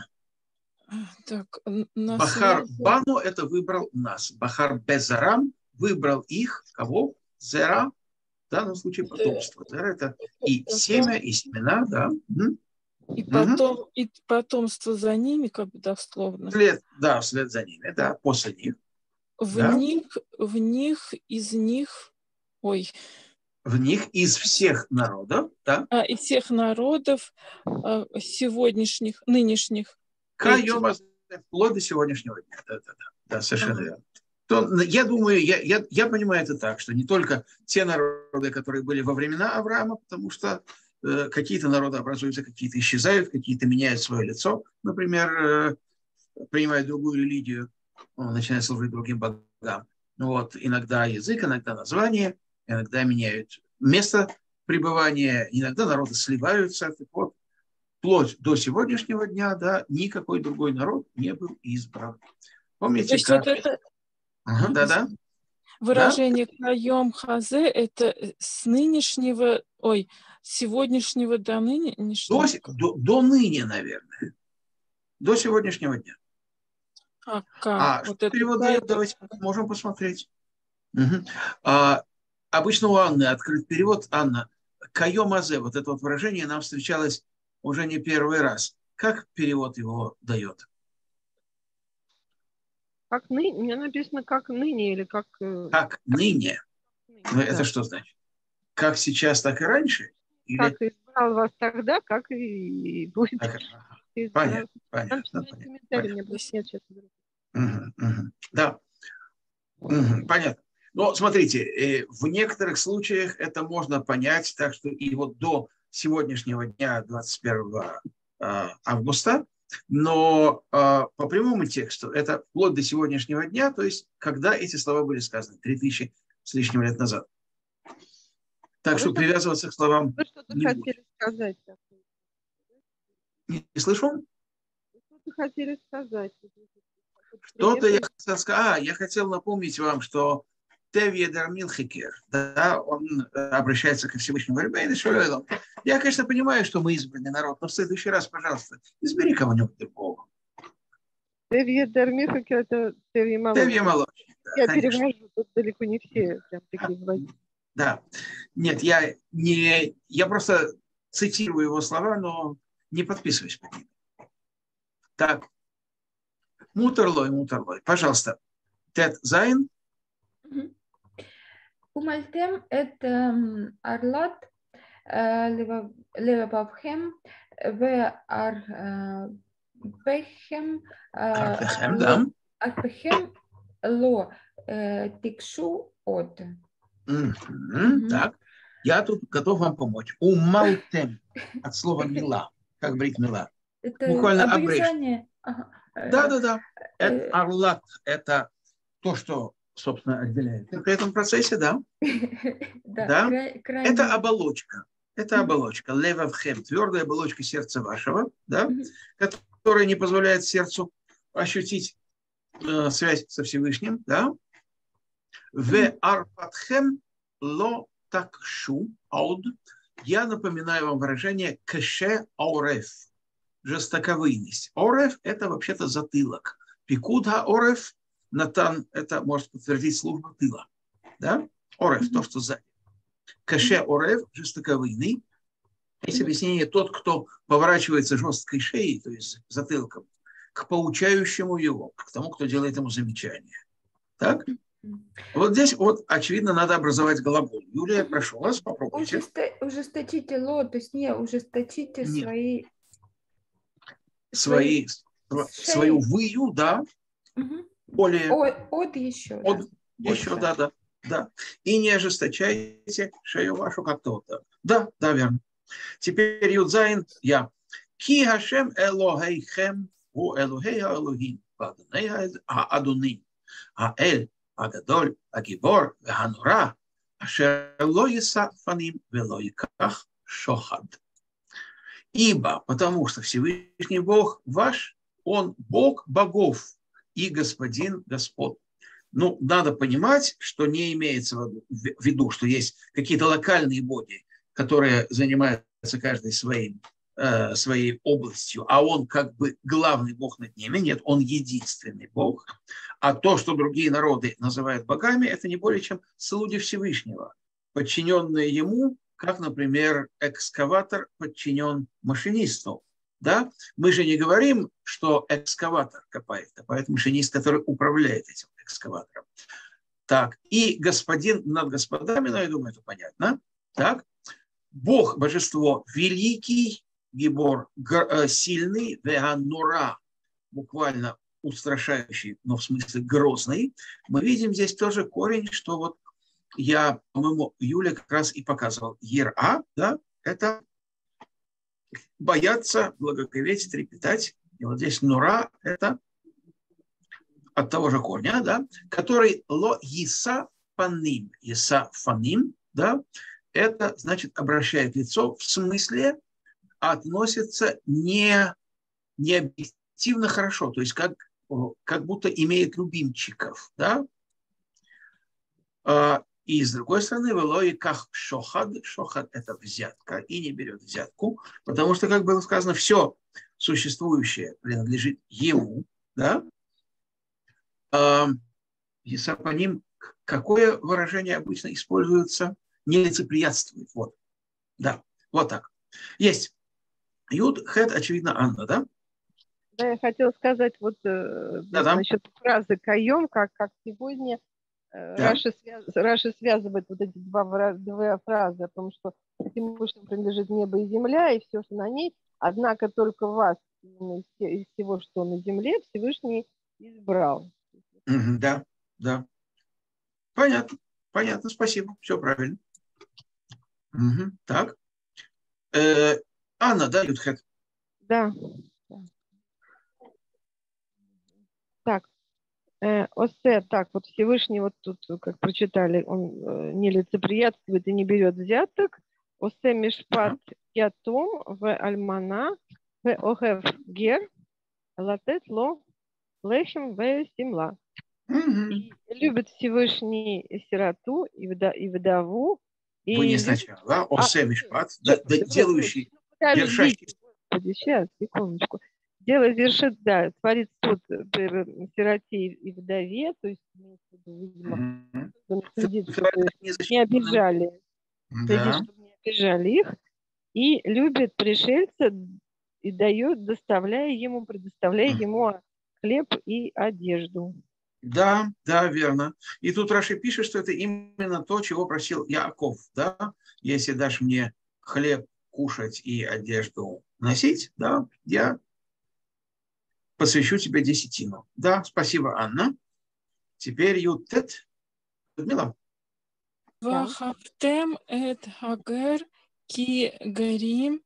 Speaker 3: Так,
Speaker 1: Бахар
Speaker 3: наследие...
Speaker 1: Бану – это выбрал нас. Бахар Безарам выбрал их, кого? Зера, в данном случае потомство. Зера – это и семя, и семена, да.
Speaker 3: И, потом, угу. и потомство за ними, как бы дословно.
Speaker 1: Вслед, да, вслед за ними, да, после них.
Speaker 3: В
Speaker 1: да?
Speaker 3: них, в них, из них, ой.
Speaker 1: В них из всех народов, да.
Speaker 3: А, из всех народов сегодняшних, нынешних.
Speaker 1: Кайома, вплоть до сегодняшнего дня. Да, да, да, да, совершенно верно. То, я думаю, я, я, я понимаю это так, что не только те народы, которые были во времена Авраама, потому что э, какие-то народы образуются, какие-то исчезают, какие-то меняют свое лицо, например, э, принимают другую религию, начинают служить другим богам. Вот, иногда язык, иногда название, иногда меняют место пребывания, иногда народы сливаются. Так вот, вплоть до сегодняшнего дня, да, никакой другой народ не был избран. Помните,
Speaker 3: как...
Speaker 1: как...
Speaker 3: это...
Speaker 1: Ага, да-да.
Speaker 3: Выражение «кайом хазе» – это с нынешнего, ой, сегодняшнего до нынешнего?
Speaker 1: До, до, до ныне, наверное. До сегодняшнего дня.
Speaker 3: А как?
Speaker 1: А
Speaker 3: вот
Speaker 1: что перевод дает? Давайте можем посмотреть. Угу. А, обычно у Анны открыт перевод. Анна, «кайом хазе», вот это вот выражение нам встречалось уже не первый раз. Как перевод его дает?
Speaker 2: Как ныне? У меня написано как ныне или как... э,
Speaker 1: Как ныне.
Speaker 2: ныне,
Speaker 1: Ну, это
Speaker 2: да.
Speaker 1: что значит? Как сейчас, так и раньше? Или
Speaker 2: Как избрал вас тогда, как и будет
Speaker 1: как? Ага.
Speaker 2: избрал.
Speaker 1: Понятно,
Speaker 2: Там
Speaker 1: понятно,
Speaker 2: писать
Speaker 1: понятно,
Speaker 2: комментарий, у меня
Speaker 1: понятно.
Speaker 2: просто нет сейчас.
Speaker 1: Мгм, мгм. Да, мгм, понятно. Но смотрите, э, в некоторых случаях это можно понять, так что и вот до сегодняшнего дня, двадцать первого э, августа, но э, по прямому тексту это вплоть до сегодняшнего дня, то есть когда эти слова были сказаны, три тысячи с лишним лет назад. Так
Speaker 2: А
Speaker 1: что
Speaker 2: вы, что-
Speaker 1: привязываться к словам
Speaker 2: вы что-то
Speaker 1: не будет.
Speaker 2: хотели сказать? такое?
Speaker 1: Не, не слышу?
Speaker 2: Вы что-то хотели сказать?
Speaker 1: Что-то я
Speaker 2: Приехали.
Speaker 1: хотел сказать. А, я хотел напомнить вам, что Тевьедер Милхикер, да, он э, обращается ко Всевышнему. Ребята, Шолёйлом. Я, конечно, понимаю, что мы избранный народ, но в следующий раз, пожалуйста, избери кого-нибудь другого.
Speaker 2: Тевье Дермихаки, это Тевье
Speaker 1: Тевье
Speaker 2: Молочник.
Speaker 1: молочник, да,
Speaker 2: Я
Speaker 1: конечно.
Speaker 2: перевожу, тут далеко не все прям такие злодеи.
Speaker 1: Да. Нет, я не... Я просто цитирую его слова, но не подписываюсь под ним. Так. Мутерлой, мутерлой. Пожалуйста. Тет Зайн.
Speaker 4: Умальтем это арлат левабавхем в арпехем
Speaker 1: Арпехем, да.
Speaker 4: арпехем ло тикшу от.
Speaker 1: Мгм, так. Я тут готов вам помочь. Умалтем от слова мила, как брит мила.
Speaker 4: Это
Speaker 1: Буквально обрежь.
Speaker 4: обрезание. Ага.
Speaker 1: Да, да, да. Это
Speaker 4: Э,
Speaker 1: арлат, это то, что, собственно, отделяет. При этом процессе, да.
Speaker 4: Да,
Speaker 1: Да.
Speaker 4: край- крайне-
Speaker 1: Это оболочка. Это
Speaker 4: Мгм.
Speaker 1: оболочка. Левавхем, твердая оболочка сердца вашего, да,
Speaker 4: Мгм.
Speaker 1: которая не позволяет сердцу ощутить э, связь со Всевышним, да. В арпатхем ло такшу ауд. Я напоминаю вам выражение кеше ауреф. Жестоковыйность. Ореф – это вообще-то затылок. Пикуда ореф, Натан, это может подтвердить службу тыла. Да? Ореф – то, что сзади. Кеше ореф – жестоковыйный. Есть объяснение: тот, кто поворачивается жесткой шеей, то есть затылком, к поучающему его, к тому, кто делает ему замечание. Так? Вот здесь вот, очевидно, надо образовать глагол. Юлия, прошу вас, попробуйте.
Speaker 4: Ужесто- Ужесточите ло, то есть не ужесточите
Speaker 1: Нет.
Speaker 4: свои...
Speaker 1: Свои, свою выю, да,
Speaker 4: Мгм.
Speaker 1: более...
Speaker 4: От, от еще.
Speaker 1: От,
Speaker 4: да.
Speaker 1: еще,
Speaker 4: Больше.
Speaker 1: да, да, да. И не ожесточайте шею вашу как-то вот так. Да, да, верно. Теперь Юдзайн, я. Ки Хашем Элохейхем, у Элохей Элохим, Адоней Адоним, Аэль, Агадоль, Агибор, Ганура, Ашер Лоиса Фаним, Велоиках Шохад. Ибо, потому что Всевышний Бог ваш, Он Бог богов и Господин Господ. Ну, надо понимать, что не имеется в виду, что есть какие-то локальные боги, которые занимаются каждой своим, э, своей областью, а он как бы главный бог над ними. Нет, он единственный бог. А то, что другие народы называют богами, это не более чем слуги Всевышнего, подчиненные ему, как, например, экскаватор подчинен машинисту. Да? Мы же не говорим, что экскаватор копает, копает машинист, который управляет этим экскаватором. Так, и господин над господами, ну, я думаю, это понятно. Так, Бог, божество великий, гибор, сильный, веганура, буквально устрашающий, но в смысле грозный. Мы видим здесь тоже корень, что вот я, по-моему, Юля как раз и показывал. Ер-а, да, это бояться, благоговеть, трепетать. И вот здесь нура – это от того же корня, да, который ло иса фаним, иса фаним, да, это значит обращает лицо, в смысле относится не, не объективно хорошо, то есть как, как будто имеет любимчиков, да. И с другой стороны, в логиках шохад, шохад – это взятка, и не берет взятку, потому что, как было сказано, все существующее принадлежит ему, да. Иса по ним, какое выражение обычно используется? Нелицеприятствует. Вот. Да, вот так. Есть. Юд, хет, очевидно, Анна, да?
Speaker 2: Да, я хотела сказать вот, э, вот
Speaker 1: Да-да.
Speaker 2: насчет фразы «каем», как, как сегодня э,
Speaker 1: Да.
Speaker 2: Раши, связ- Раши связывает вот эти два, вра- две фразы о том, что Всевышнему принадлежит небо и земля, и все, что на ней, однако только вас именно из, те- из всего, что на земле, Всевышний избрал.
Speaker 1: Мгм, да, да. Понятно, понятно, спасибо, все правильно. Мгм, так. Э, Анна, да, Юдхет?
Speaker 2: Да. Да. Так. Э, Осе, так, вот Всевышний, вот тут, как прочитали, он э, не лицеприятствует и не берет взяток. Осе мишпат ятом в альмана в огев гер латет ло лехем в симла.
Speaker 1: Мгм.
Speaker 2: И любит Всевышний сироту и, вда, и вдову. И
Speaker 1: Вы не
Speaker 2: любит...
Speaker 1: сначала,
Speaker 2: А,
Speaker 1: Осе Мишпат,
Speaker 2: чё-
Speaker 1: да, да,
Speaker 2: вы-
Speaker 1: делающий,
Speaker 2: ну, подождите,
Speaker 1: вершащий.
Speaker 2: Господи, сейчас, секундочку. Дело вершит, да, творит суд э, сироте и вдове, то есть, имеется в виду, видимо,
Speaker 1: Мгм.
Speaker 2: следит, чтобы не
Speaker 1: Незащищенным.
Speaker 2: обижали, следит,
Speaker 1: Да,
Speaker 2: чтобы не обижали их, и любит пришельца и дает, доставляя ему, предоставляя
Speaker 1: Мгм.
Speaker 2: ему хлеб и одежду.
Speaker 1: да, да, верно. И тут Раши пишет, что это именно то, чего просил Яаков, да, если дашь мне хлеб кушать и одежду носить, да, я посвящу тебе десятину. Да, спасибо, Анна. Теперь Ютет. Людмила.
Speaker 2: Да.
Speaker 3: Вахафтем эт хагер ки гарим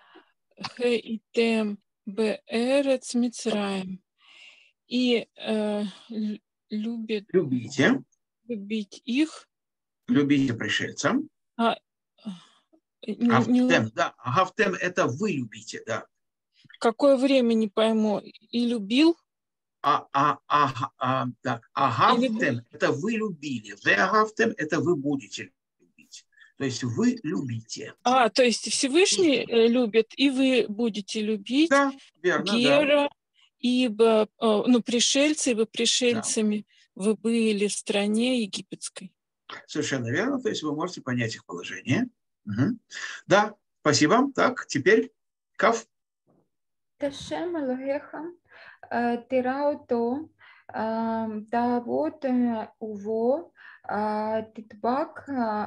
Speaker 3: хеитем беэрец Мицраим. И э, лю- любит
Speaker 1: Любите,
Speaker 3: любить их.
Speaker 1: любите пришельца.
Speaker 3: А, не,
Speaker 1: Гавтем, да, гавтем – это вы любите, да.
Speaker 3: какое время, не пойму. И любил?
Speaker 1: А, а, а, а, так, агавтем – это вы любили. Вегавтем – это вы будете любить. То есть вы любите.
Speaker 3: А, то есть Всевышний э, любит, и вы будете любить.
Speaker 1: Да, верно,
Speaker 3: Гера,
Speaker 1: да.
Speaker 3: ибо, э, ну, пришельцы, ибо
Speaker 1: Да.
Speaker 3: пришельцами вы были в стране египетской.
Speaker 1: Совершенно верно. То есть вы можете понять их положение. Угу. Да, спасибо. Так, теперь Кав.
Speaker 4: Ташем Элогеха, тира ото, תעבוד ובו, תדבק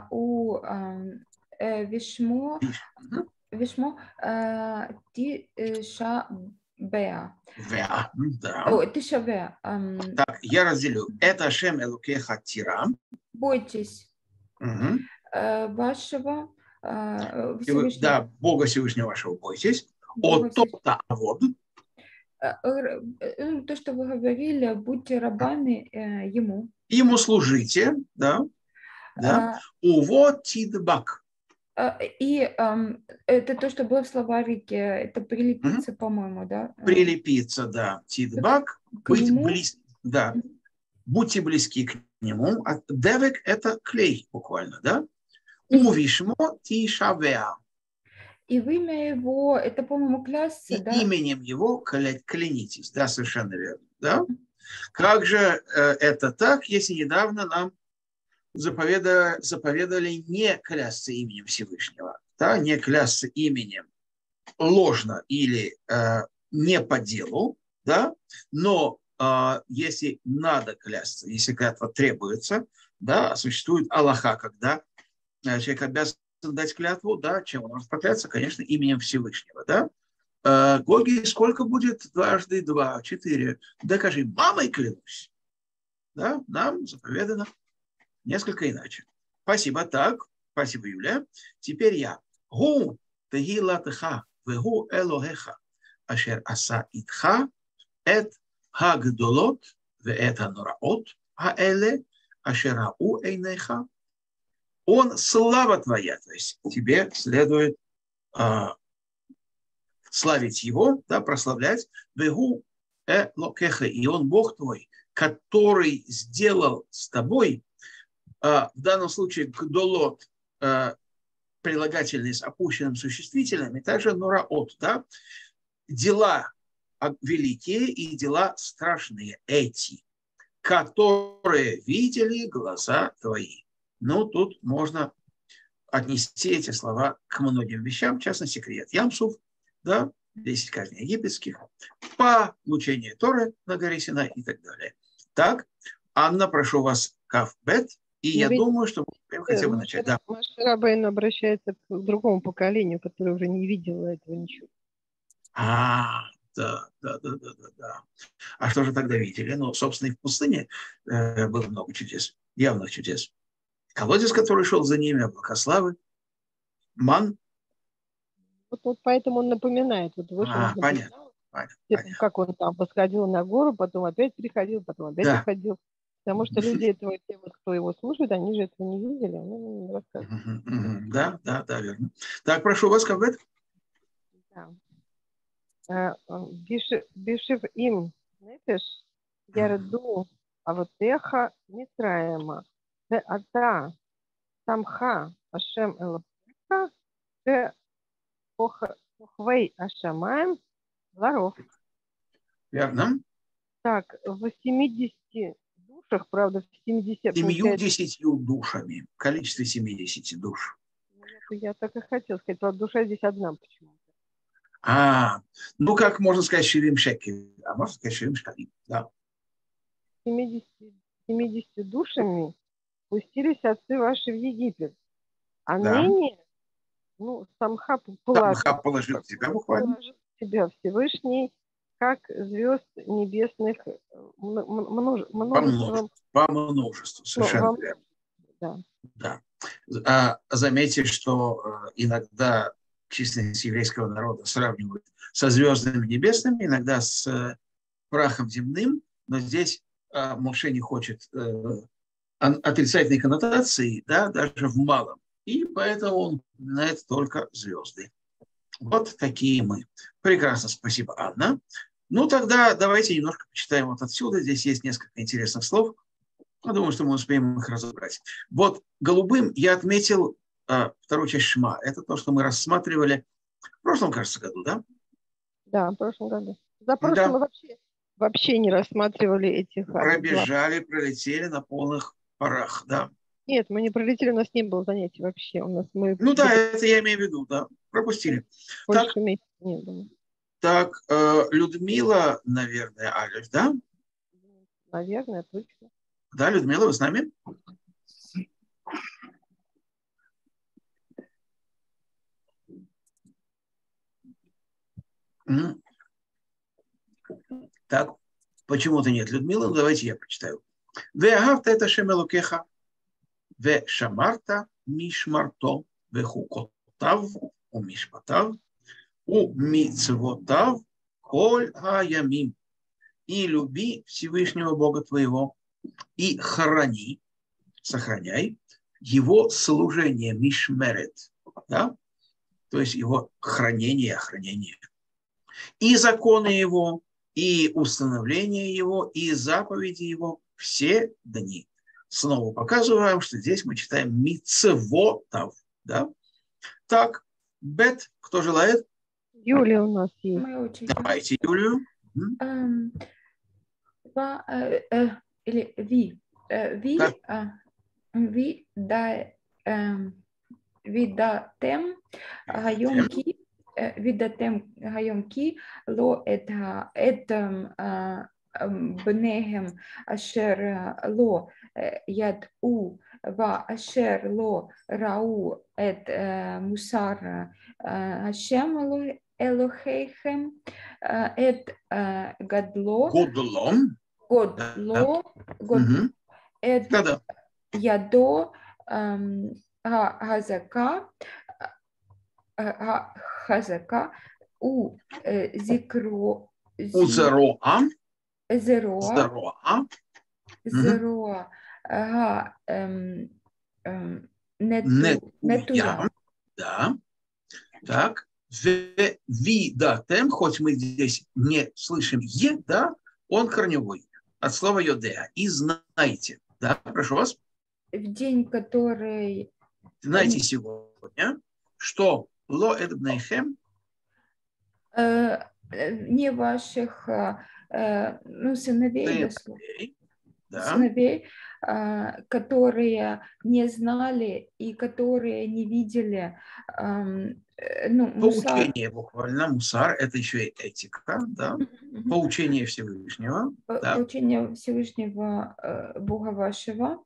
Speaker 4: ושמו ושמו תשבע.
Speaker 1: Веа, да.
Speaker 4: О, тишаве. эм,
Speaker 1: Так, я разделю. Это Ашем Элукеха Тира.
Speaker 4: Бойтесь
Speaker 1: Угу.
Speaker 4: э, вашего э,
Speaker 1: И вы,
Speaker 4: Всевышнего.
Speaker 1: да, Бога Всевышнего вашего бойтесь.
Speaker 4: Бога
Speaker 1: От
Speaker 4: Всевышнего.
Speaker 1: то-то вот.
Speaker 4: Э, э, э, То, что вы говорили, будьте рабами э, Ему.
Speaker 1: Ему служите, да, да.
Speaker 4: А,
Speaker 1: Уво тидбак.
Speaker 4: а, И эм, это то, что было в словарике, это прилепиться, по-моему, да? э,
Speaker 1: Прилепиться, да, тидбак,
Speaker 4: К
Speaker 1: быть
Speaker 4: нему.
Speaker 1: близ, да, будьте близки к нему. А девек – это клей буквально, да. Увишмо тишавеа.
Speaker 4: И в имя Его, это, по-моему, клясться,
Speaker 1: И
Speaker 4: да?
Speaker 1: именем его кля- клянитесь. Да, совершенно верно. Да? Как же э, это так, если недавно нам заповедали, заповедали не клясться именем Всевышнего, да? Не клясться именем ложно или э, не по делу, да? Но э, если надо клясться, если клятва требуется, да, существует алаха, когда э, человек обязан дать клятву, да, чем он может поклясться, конечно, именем Всевышнего, да. Э, Гоги, сколько будет дважды два? Четыре. Докажи, мамой клянусь. Да, нам заповедано несколько иначе. Спасибо, так. Спасибо, Юлия. Теперь я. Гу тегилатха вегу элогеха ашер аса итха эт хагдолот веэт анораот хаэле ашерау эйнеха. Он слава твоя. То есть тебе следует а, славить его, да, прославлять. Вегу э локеха. И он Бог твой, который сделал с тобой, а, в данном случае гдолот, а, прилагательные с опущенным существительным, и также нораот, да, дела великие и дела страшные эти, которые видели глаза твои. Ну, тут можно отнести эти слова к многим вещам, в частности, крият Ямсуф, да, десять казней египетских, получение Торы на горе Синай и так далее. Так, Анна, прошу вас, Кавбет, и
Speaker 2: Но
Speaker 1: я
Speaker 2: ведь,
Speaker 1: думаю, что мы хотя бы начать. Да.
Speaker 2: Моше Рабейну обращается к другому поколению, которое уже не видело этого ничего.
Speaker 1: А, да, да, да, да, да, да. А что же тогда видели? Ну, собственно, и в пустыне э, было много чудес, явных чудес. Колодец, который шел за ними, облака славы, ман.
Speaker 2: Вот, вот поэтому он напоминает. Вот вышел,
Speaker 1: А,
Speaker 2: он
Speaker 1: понятно,
Speaker 2: напоминал,
Speaker 1: понятно,
Speaker 2: типа,
Speaker 1: понятно.
Speaker 2: как он там восходил на гору, потом опять приходил, потом опять
Speaker 1: Да.
Speaker 2: уходил. Потому что люди этого, те, вот, кто его слушает, они же этого не видели, он не рассказывает.
Speaker 1: Мгм, мгм. Да, да, да, верно. Так, прошу вас, Кавбет.
Speaker 2: Да. Э, Бишев бишев им нефеш ярду авотеха Митраема веата самха Ашем Элокеха вехохвей Ашамаем ларов.
Speaker 1: Верно.
Speaker 2: Так, в семидесяти душах, правда, в семидесяти,
Speaker 1: Семью
Speaker 2: получается,
Speaker 1: десятью душами. Количество семидесяти душ.
Speaker 2: я, я так и хотела сказать, правда, душа здесь одна почему-то.
Speaker 1: А, ну, как можно сказать, ширим шекель, а можно сказать ширим шкалим, да.
Speaker 2: семидесятью, семидесятью душами пустились отцы ваши в Египет. А
Speaker 1: Да.
Speaker 2: ныне, ну, самха
Speaker 1: Там
Speaker 2: положил,
Speaker 1: Хаб положил тебя буквально.
Speaker 2: положил себя Всевышний, как звезд небесных множ,
Speaker 1: По
Speaker 2: множеством.
Speaker 1: множеству, по множеству, совершенно верно.
Speaker 2: Да.
Speaker 1: Да. А, заметьте, что иногда численность еврейского народа сравнивают со звездами небесными, иногда с прахом земным, но здесь а, Моше не хочет а, отрицательной коннотации, да, даже в малом. И поэтому он упоминает только звезды. Вот такие мы. Прекрасно, спасибо, Анна. Ну, тогда давайте немножко почитаем вот отсюда. Здесь есть несколько интересных слов. Я думаю, что мы успеем их разобрать. Вот голубым я отметил а, вторую часть Шма. Это то, что мы рассматривали в прошлом, кажется, году, да?
Speaker 2: Да, в прошлом году. За прошлым
Speaker 1: Да.
Speaker 2: мы вообще, вообще не рассматривали этих...
Speaker 1: Пробежали, пролетели на полных парах, да.
Speaker 2: Нет, мы не пролетели, у нас не было занятий вообще. У нас мы
Speaker 1: Ну да, это я имею в виду, да. Пропустили.
Speaker 2: больше
Speaker 1: Так,
Speaker 2: месяца не было.
Speaker 1: так э, Людмила, наверное, Алиф, да?
Speaker 2: Наверное, точно.
Speaker 1: Да, Людмила, вы с нами? Mm. Так, почему-то нет Людмилы, ну, давайте я прочитаю. Веагавта это шемелукеха, ве шамарта мишмарто, ве хукотав, у мишпатав, у мицвотав, коль хаямим. И люби Всевышнего Бога твоего, и храни, сохраняй его служение мишмерет, да? То есть его хранение, охранение. И законы его, и установление его, и заповеди его все дни. Снова показываем, что здесь мы читаем мицвотав, да? Так, бет, кто желает?
Speaker 2: Юлия у нас есть.
Speaker 4: Мы учитель.
Speaker 1: Давайте Юлию.
Speaker 4: Эм, ва- э, э, или ви. Э, ви,
Speaker 1: Да.
Speaker 4: а, ви да, эм, видатем היום כי, אה, וידעתם היום כי לא את ה- את אמ, אה, אמ, בניהם אשר אה, לא אה, ידעו ואשר לא ראו את אה, מוסר אה, השם אלוה- אלוהיכם, אה, את אה, גדלו,
Speaker 1: Годлом.
Speaker 4: גודלו, גודלו,
Speaker 1: Мгм.
Speaker 4: את
Speaker 1: Да-да.
Speaker 4: ידו אמ, החזקה, החזקה וזכרו,
Speaker 1: Узароа.
Speaker 4: זרוע,
Speaker 1: Зароа.
Speaker 4: זרוע ה- אמ, אמ, נטו-
Speaker 1: Нетуя.
Speaker 4: נטויה.
Speaker 1: Да. Так. В- Видатем, хоть мы здесь не слышим е, да, он корневой. От слова йодеа. И знаете. Да, прошу вас.
Speaker 4: В день, который
Speaker 1: Знаете сегодня, что ло эдбнейхем,
Speaker 4: э, не ваших э, ну, сыновей, дословно.
Speaker 1: Да.
Speaker 4: сыновей, которые не знали и которые не видели, ну, мусар.
Speaker 1: Поучение буквально, мусар, это еще и этика, да, поучение Всевышнего. Да.
Speaker 4: Поучение Всевышнего Бога вашего.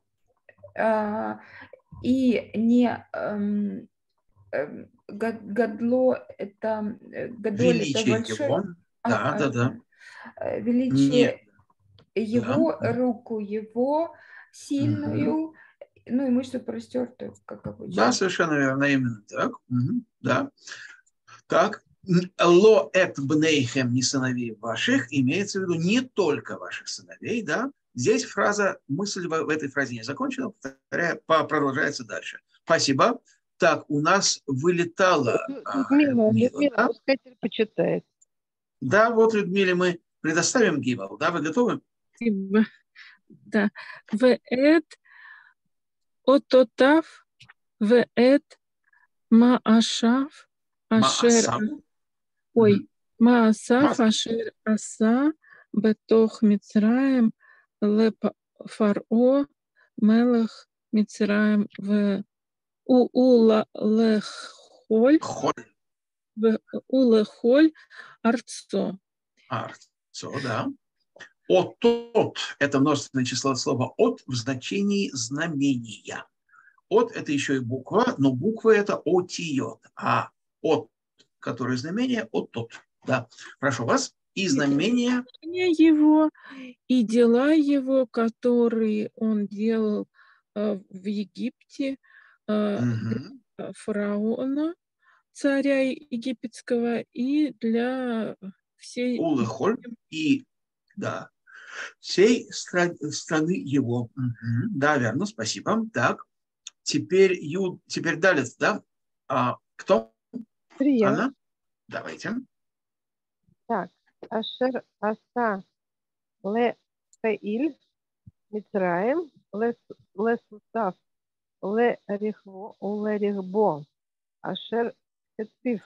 Speaker 4: И не гадло, это гадоль, это большой,
Speaker 1: его. Да,
Speaker 4: а,
Speaker 1: да, да.
Speaker 4: величие
Speaker 1: не,
Speaker 4: его,
Speaker 1: да.
Speaker 4: руку его сильную,
Speaker 1: угу.
Speaker 4: Ну и мышцу простертую, как обычно.
Speaker 1: Да, совершенно верно, именно так. Угу. Да. Так, ло эт бнейхем, не сыновей ваших, имеется в виду не только ваших сыновей, да. Здесь фраза, мысль в, в этой фразе не закончена, повторяю, продолжается дальше. Спасибо. Так, у нас вылетала
Speaker 2: Людмила,
Speaker 1: Людмила,
Speaker 2: Людмила,
Speaker 1: да?
Speaker 2: пускай почитает.
Speaker 1: Да, вот Людмиле мы предоставим гимал. Да, вы готовы?
Speaker 3: Да. Веэт ототав веэт маашав ашер. Ой, маасав ашер аса бетох Мицраем лефаро мелех Мицраем в улехоль в улехоль арцо.
Speaker 1: Арцо, да. От тот – это множественное число слова от в значении знамения. От – это еще и буква, но буква – это отиот, а от, которое знамение, от тот. Да. Прошу вас. И знамение
Speaker 3: его, и дела его, которые он делал э, в Египте, э,
Speaker 1: угу.
Speaker 3: для фараона, царя египетского, и для всей...
Speaker 1: Улехоль, и, да, всей страны, страны его. Угу. Да, верно, спасибо. Так, теперь, ю, теперь далее, да? А, кто?
Speaker 2: Прия.
Speaker 1: Анна? Давайте.
Speaker 2: Так, Ашер Аса Ле Пеиль Мицраем Ле Сусав Ле Рихво Ле Рихбо Ашер Хециф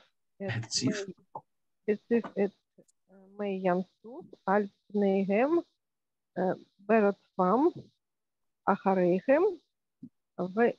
Speaker 2: Хециф Эт Мей Ямсу Аль Пнейгем Беротфам Ахарейхем В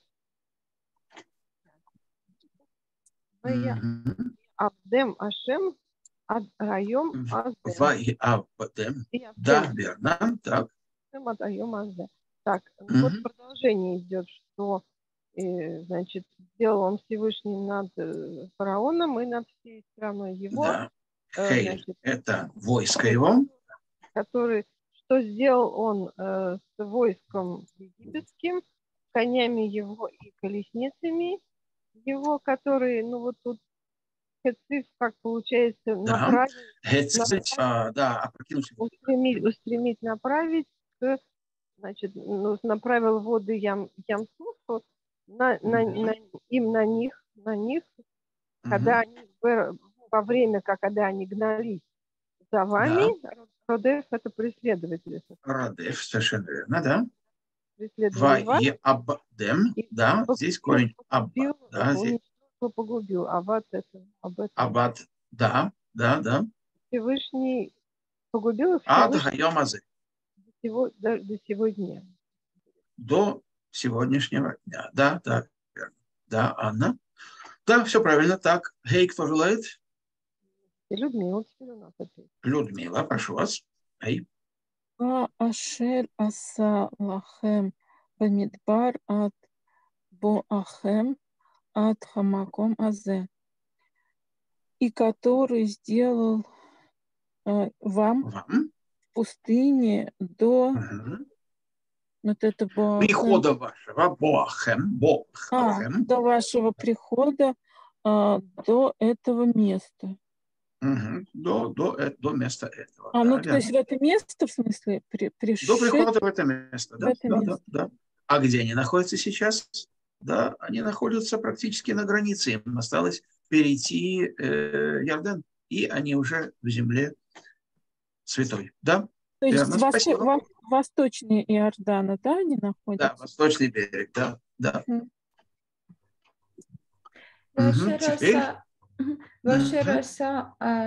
Speaker 2: Абдем Ашем Ад Райом Аздем.
Speaker 1: Абдем. Да, верно. Так.
Speaker 2: Ад Райом Аздем. Так, угу. Вот продолжение идет, что, э, значит, сделал он Всевышний над фараоном и над всей страной его.
Speaker 1: Да.
Speaker 2: Э,
Speaker 1: Хейль,
Speaker 2: значит,
Speaker 1: это войско его.
Speaker 2: Который, что сделал он э, с войском египетским, конями его и колесницами его, которые, ну вот тут Хециф, как получается,
Speaker 1: Да.
Speaker 2: направить,
Speaker 1: направить, а, да,
Speaker 2: устремить, устремить, направить, к, значит, ну, направил воды Ям, Ямсуфу на, на, mm-hmm. на, им на них, на них, mm-hmm. когда они, во время, когда они гнались за вами, да. Родеф – это преследователи.
Speaker 1: Родеф, совершенно верно, да.
Speaker 2: Преследовали вас.
Speaker 1: Абдем, да, здесь корень аббат. Да, здесь.
Speaker 2: Погубил. Аббат это. Аббат,
Speaker 1: аббат, да, да, да.
Speaker 2: Всевышний погубил
Speaker 1: Ад хайомазе.
Speaker 2: До, до, до сего дня.
Speaker 1: До сегодняшнего дня. Да, да, верно. Да, Анна. Да, все правильно. Так, Хей, кто желает?
Speaker 2: Людмила теперь у нас опять.
Speaker 1: Людмила, прошу вас. Хей.
Speaker 3: Ашер аса лахем бамидбар ад боахем ад хамаком азе. И который сделал э, вам,
Speaker 1: вам
Speaker 3: в пустыне до
Speaker 1: угу.
Speaker 3: вот это боахем.
Speaker 1: Прихода вашего, боахем, боахем.
Speaker 3: А, до вашего прихода а, до этого места.
Speaker 1: Угу. До, до, до места этого.
Speaker 3: А,
Speaker 1: да,
Speaker 3: ну
Speaker 1: верно.
Speaker 3: то есть в это место, в смысле, при, пришед...
Speaker 1: До прихода в это место, да,
Speaker 3: это
Speaker 1: да,
Speaker 3: место.
Speaker 1: да, да. А где они находятся сейчас? Да, они находятся практически на границе. Им осталось перейти э, Иордан, и они уже в земле святой. Да?
Speaker 3: То есть
Speaker 1: верно,
Speaker 3: вос...
Speaker 1: спасибо.
Speaker 3: Во... восточнее Иордана, да, они находятся?
Speaker 1: Да, восточный берег, да, да.
Speaker 3: Mm.
Speaker 1: Угу. Теперь...
Speaker 4: ואשר עשה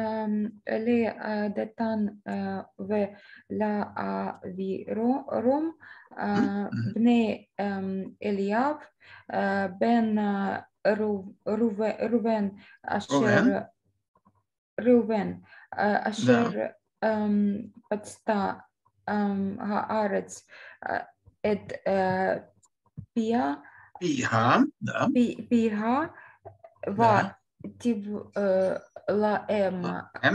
Speaker 4: לדתן ולאבירום בני אליאב בן ראובן אשר ראובן אשר פצתה הארץ את פיה פיה ותבלעם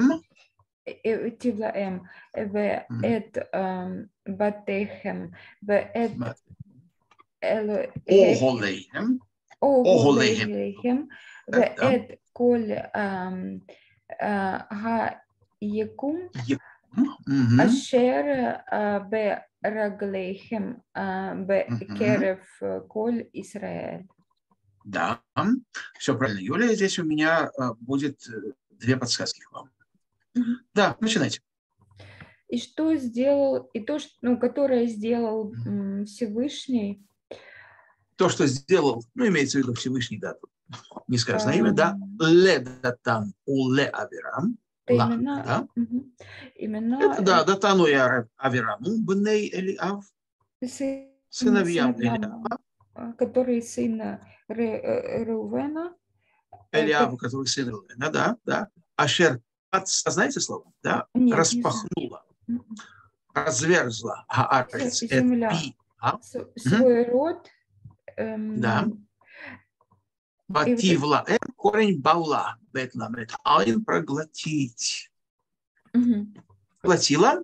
Speaker 4: תבלעם ואת בתיהם ואת
Speaker 1: אוהליהם
Speaker 4: אוהליהם ואת כל היקום אשר ברגליהם בקרב כל ישראל.
Speaker 1: Да, все правильно, Юлия. Здесь у меня будет две подсказки к вам. Да, начинайте.
Speaker 4: И что сделал, и то, что, ну, которое сделал м, Всевышний.
Speaker 1: То, что сделал, ну, имеется в виду Всевышний, да, тут не сказано имя, да, ле датан у ле авирам.
Speaker 4: Имена,
Speaker 1: да?
Speaker 4: угу. Имена,
Speaker 1: это, да, датану и авираму, бней Элиав, сыновьям Элиава.
Speaker 4: Который сын Реувена.
Speaker 1: Элиаву, который сын Реувена, да, да. Ашер, знаете слово? Да?
Speaker 4: Нет,
Speaker 1: распахнула, разверзла Аарец,
Speaker 4: земля, свой род. Эм,
Speaker 1: да. Бативла, э, корень баула, бетламет, айн проглотить.
Speaker 4: Угу.
Speaker 1: Проглотила?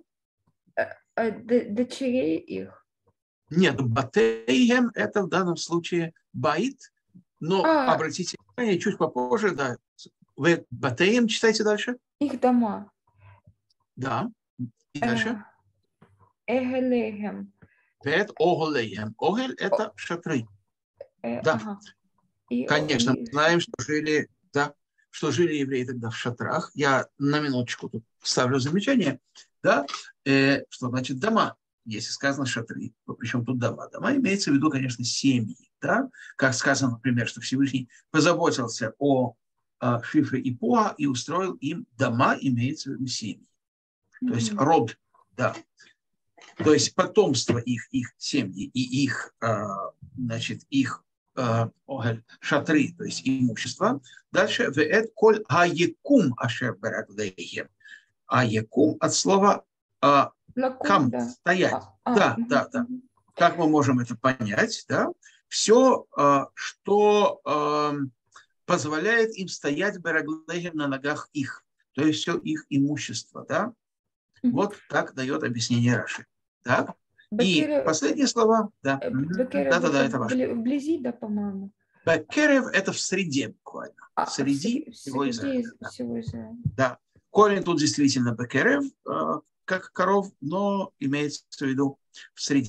Speaker 4: Дочерей их.
Speaker 1: Нет, батейхем это в данном случае баит, но а, обратите внимание, чуть попозже, да, вы батейхем читайте дальше.
Speaker 4: Их дома.
Speaker 1: Да, и дальше.
Speaker 4: Эгелехем.
Speaker 1: Вет оголейхем. Огель это шатры.
Speaker 4: Э,
Speaker 1: да,
Speaker 4: ага. И,
Speaker 1: конечно,
Speaker 4: и...
Speaker 1: мы знаем, что жили, да, что жили евреи тогда в шатрах. Я на минуточку тут ставлю замечание, да, э, что значит дома. Если сказано шатры, то причем тут дома? Дома имеется в виду, конечно, семьи. Да? Как сказано, например, что Всевышний позаботился о, о Шифре и Пуа и устроил им дома, имеется в виду семьи. Mm-hmm. То есть род, да. То есть потомство их, их семьи и их, значит, их шатры, то есть имущество. Дальше веэт коль хаекум ашер бераглейхем. Аекум от слова кам, да. Стоять. А, да, а, да, да. Как мы можем это понять? Да? Все, что позволяет им стоять бераглейхем на ногах их. То есть все их имущество. Да? Mm-hmm. Вот так дает объяснение Раши. Так?
Speaker 4: Бекерев,
Speaker 1: и последние слова. Да,
Speaker 4: Бекерев,
Speaker 1: да, да, да, это важно.
Speaker 4: Вблизи, да, по-моему.
Speaker 1: Бекерев это в среде буквально.
Speaker 4: А,
Speaker 1: среди
Speaker 4: в,
Speaker 1: всего Израиля.
Speaker 4: Да. Всего Израиля.
Speaker 1: Да. Корень тут действительно Бекерев, э, как коров, но имеется в виду в среде.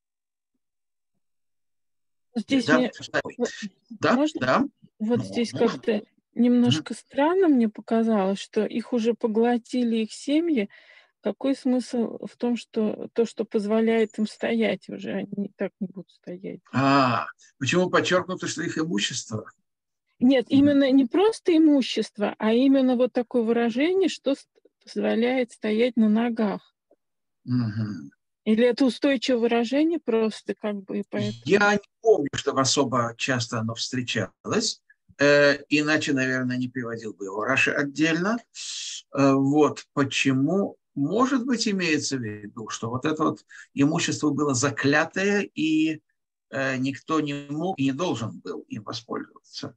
Speaker 3: Здесь
Speaker 1: да,
Speaker 3: мне...
Speaker 1: да,
Speaker 3: Можно?
Speaker 1: да.
Speaker 3: Вот ну, здесь можно. Как-то немножко mm-hmm. странно мне показалось, что их уже поглотили их семьи. Какой смысл в том, что то, что позволяет им стоять, уже они так не будут стоять?
Speaker 1: А, почему подчеркнуто, что их имущество?
Speaker 3: Нет, именно не просто имущество, а именно вот такое выражение, что позволяет стоять на ногах.
Speaker 1: Угу.
Speaker 3: Или это устойчивое выражение просто как бы? Поэтому...
Speaker 1: Я не помню, чтобы особо часто оно встречалось. Э, иначе, наверное, не приводил бы его Раши отдельно. Э, вот почему... Может быть, имеется в виду, что вот это вот имущество было заклятое, и э, никто не мог и не должен был им воспользоваться.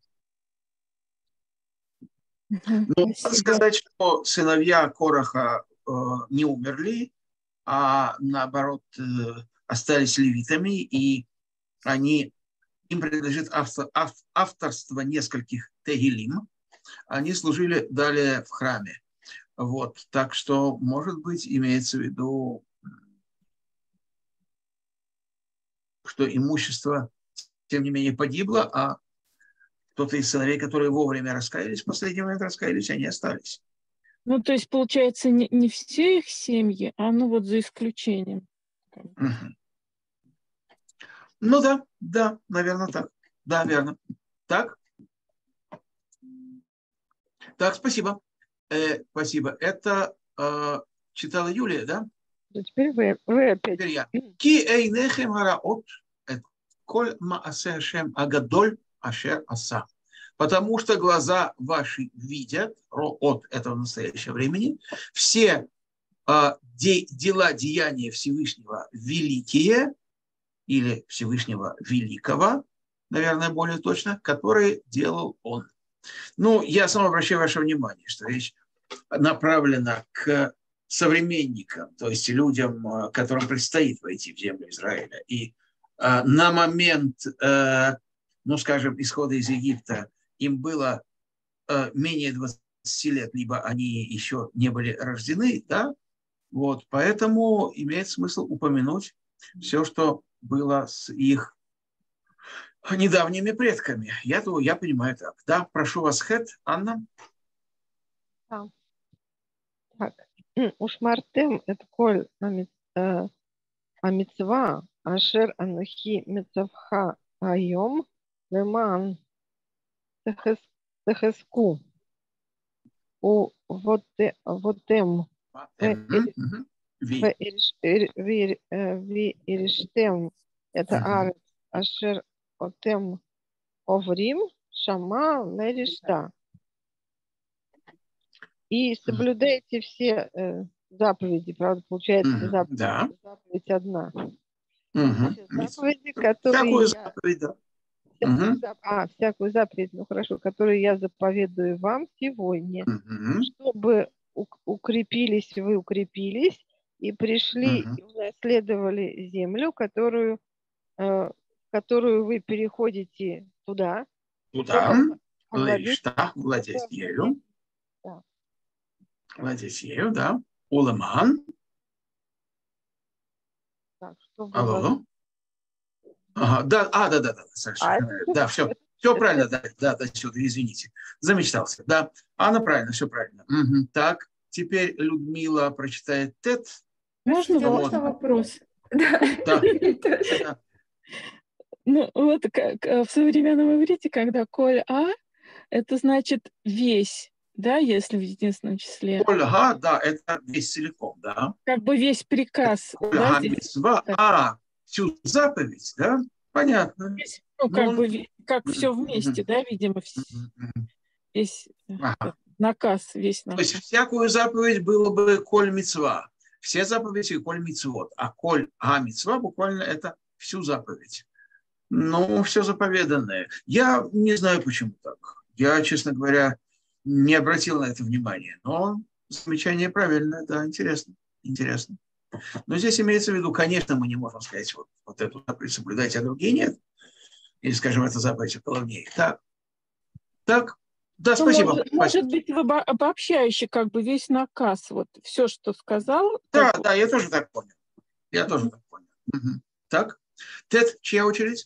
Speaker 3: Mm-hmm.
Speaker 1: Но надо сказать, что сыновья Кораха э, не умерли, а наоборот э, остались левитами, и они, им принадлежит автор, авторство нескольких тегилим. Они служили далее в храме. Вот, так что, может быть, имеется в виду, что имущество, тем не менее, погибло, а кто-то из сыновей, которые вовремя раскаялись, в последний момент раскаялись, они остались.
Speaker 3: Ну, то есть, получается, не, не все их семьи, а ну вот за исключением.
Speaker 1: Угу. Ну да, да, наверное, так. Да, верно. Так? Так, спасибо. Э, спасибо. Это э, читала Юлия, да?
Speaker 2: Теперь вы, вы опять.
Speaker 1: Теперь я. Ки эйнехем хараот эт коль маасе Ашем агадоль ашер аса. Потому что глаза ваши видят, от этого настоящего времени, все э, де, дела, деяния Всевышнего великие, или Всевышнего великого, наверное, более точно, которые делал он. Ну, я сам обращаю ваше внимание, что речь направлена к современникам, то есть людям, которым предстоит войти в землю Израиля. И э, на момент, э, ну, скажем, исхода из Египта им было э, менее двадцати лет, либо они еще не были рождены, да, вот, поэтому имеет смысл упомянуть все, что было с их недавними предками. Я, я понимаю так. Да, прошу вас, Хэт, Анна.
Speaker 2: Да. Так, ушмартем это коль амитцва ашер анахи мецавха айом леман техеску у вотем вириштем это арец ашер отем оврим шама леришта. И соблюдайте все э, заповеди, правда, получается
Speaker 1: Mm-hmm.
Speaker 2: заповедь,
Speaker 1: да.
Speaker 2: заповедь одна.
Speaker 1: Mm-hmm.
Speaker 2: Заповеди, которые
Speaker 1: всякую
Speaker 2: я...
Speaker 1: заповедь, да.
Speaker 2: Всякую
Speaker 1: Mm-hmm.
Speaker 2: зап... А, всякую заповедь, ну хорошо, которую я заповедую вам сегодня,
Speaker 1: Mm-hmm.
Speaker 2: чтобы укрепились вы, укрепились и пришли
Speaker 1: Mm-hmm.
Speaker 2: и унаследовали землю, которую, э, которую вы переходите туда.
Speaker 1: Туда,
Speaker 2: овладеть,
Speaker 1: что владеть ею.
Speaker 2: Да.
Speaker 1: Владеть ею, да. Уламан.
Speaker 2: Так, чтобы
Speaker 1: Алло. Ага, да, а, да, да, да, совершенно. А, да, все, все правильно, да, да, да, сюда, извините, замечтался, да. Анна, правильно, все правильно. Угу. Так, теперь Людмила прочитает Тет.
Speaker 3: Можно,
Speaker 4: вот.
Speaker 3: можно вопрос?
Speaker 1: Да. да.
Speaker 3: Ну, вот как в современном иврите, когда коль а, это значит весь, да, если в единственном числе.
Speaker 1: Коль га, да, это весь целиком, да.
Speaker 3: Как бы весь приказ.
Speaker 1: Коль
Speaker 3: да,
Speaker 1: га мицва, а всю заповедь, да, понятно.
Speaker 3: Весь, ну, как ну, бы, как mm-hmm. все вместе, mm-hmm. да, видимо, mm-hmm. весь ага. наказ, весь наказ.
Speaker 1: То есть всякую заповедь было бы коль мицва. Все заповеди коль мицвот, а коль га мицва буквально это всю заповедь. Ну, все заповеданное. Я не знаю, почему так. Я, честно говоря, не обратил на это внимания. Но замечание правильное, да, интересно. Интересно. Но здесь имеется в виду, конечно, мы не можем сказать, вот, вот эту заповедь соблюдайте, а другие нет. Или, скажем, это заповедь около ней. Так. Так. Да,
Speaker 3: ну,
Speaker 1: спасибо.
Speaker 3: Может, может быть, обобщающий как бы весь наказ, вот все, что сказал.
Speaker 1: Да,
Speaker 3: как...
Speaker 1: да, я тоже так понял. Я тоже так понял. Угу. Так. Тед, чья очередь?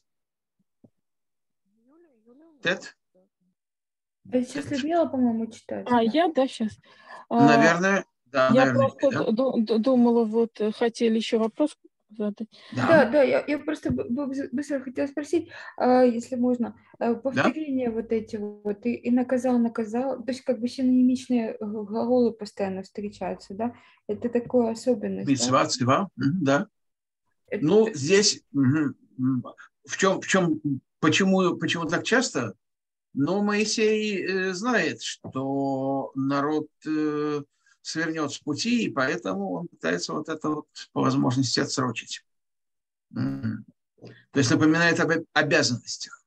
Speaker 1: Тед?
Speaker 4: Сейчас Людмила, по-моему, читает.
Speaker 3: А, я, да, сейчас.
Speaker 1: Наверное, да,
Speaker 3: я
Speaker 1: наверное.
Speaker 3: просто да? думала, вот, хотели еще вопрос задать.
Speaker 4: Да, да, да я, я просто быстро хотела спросить, если можно, повторение да? вот эти вот, и, и наказал, наказал, то есть как бы синонимичные глаголы постоянно встречаются, да? Это такое особенность,
Speaker 1: Мицва, да? Цива, да. Это... Ну, здесь в чем, в чем, почему, почему так часто? Но Моисей знает, что народ свернет с пути, и поэтому он пытается вот это вот по возможности отсрочить. То есть напоминает об обязанностях.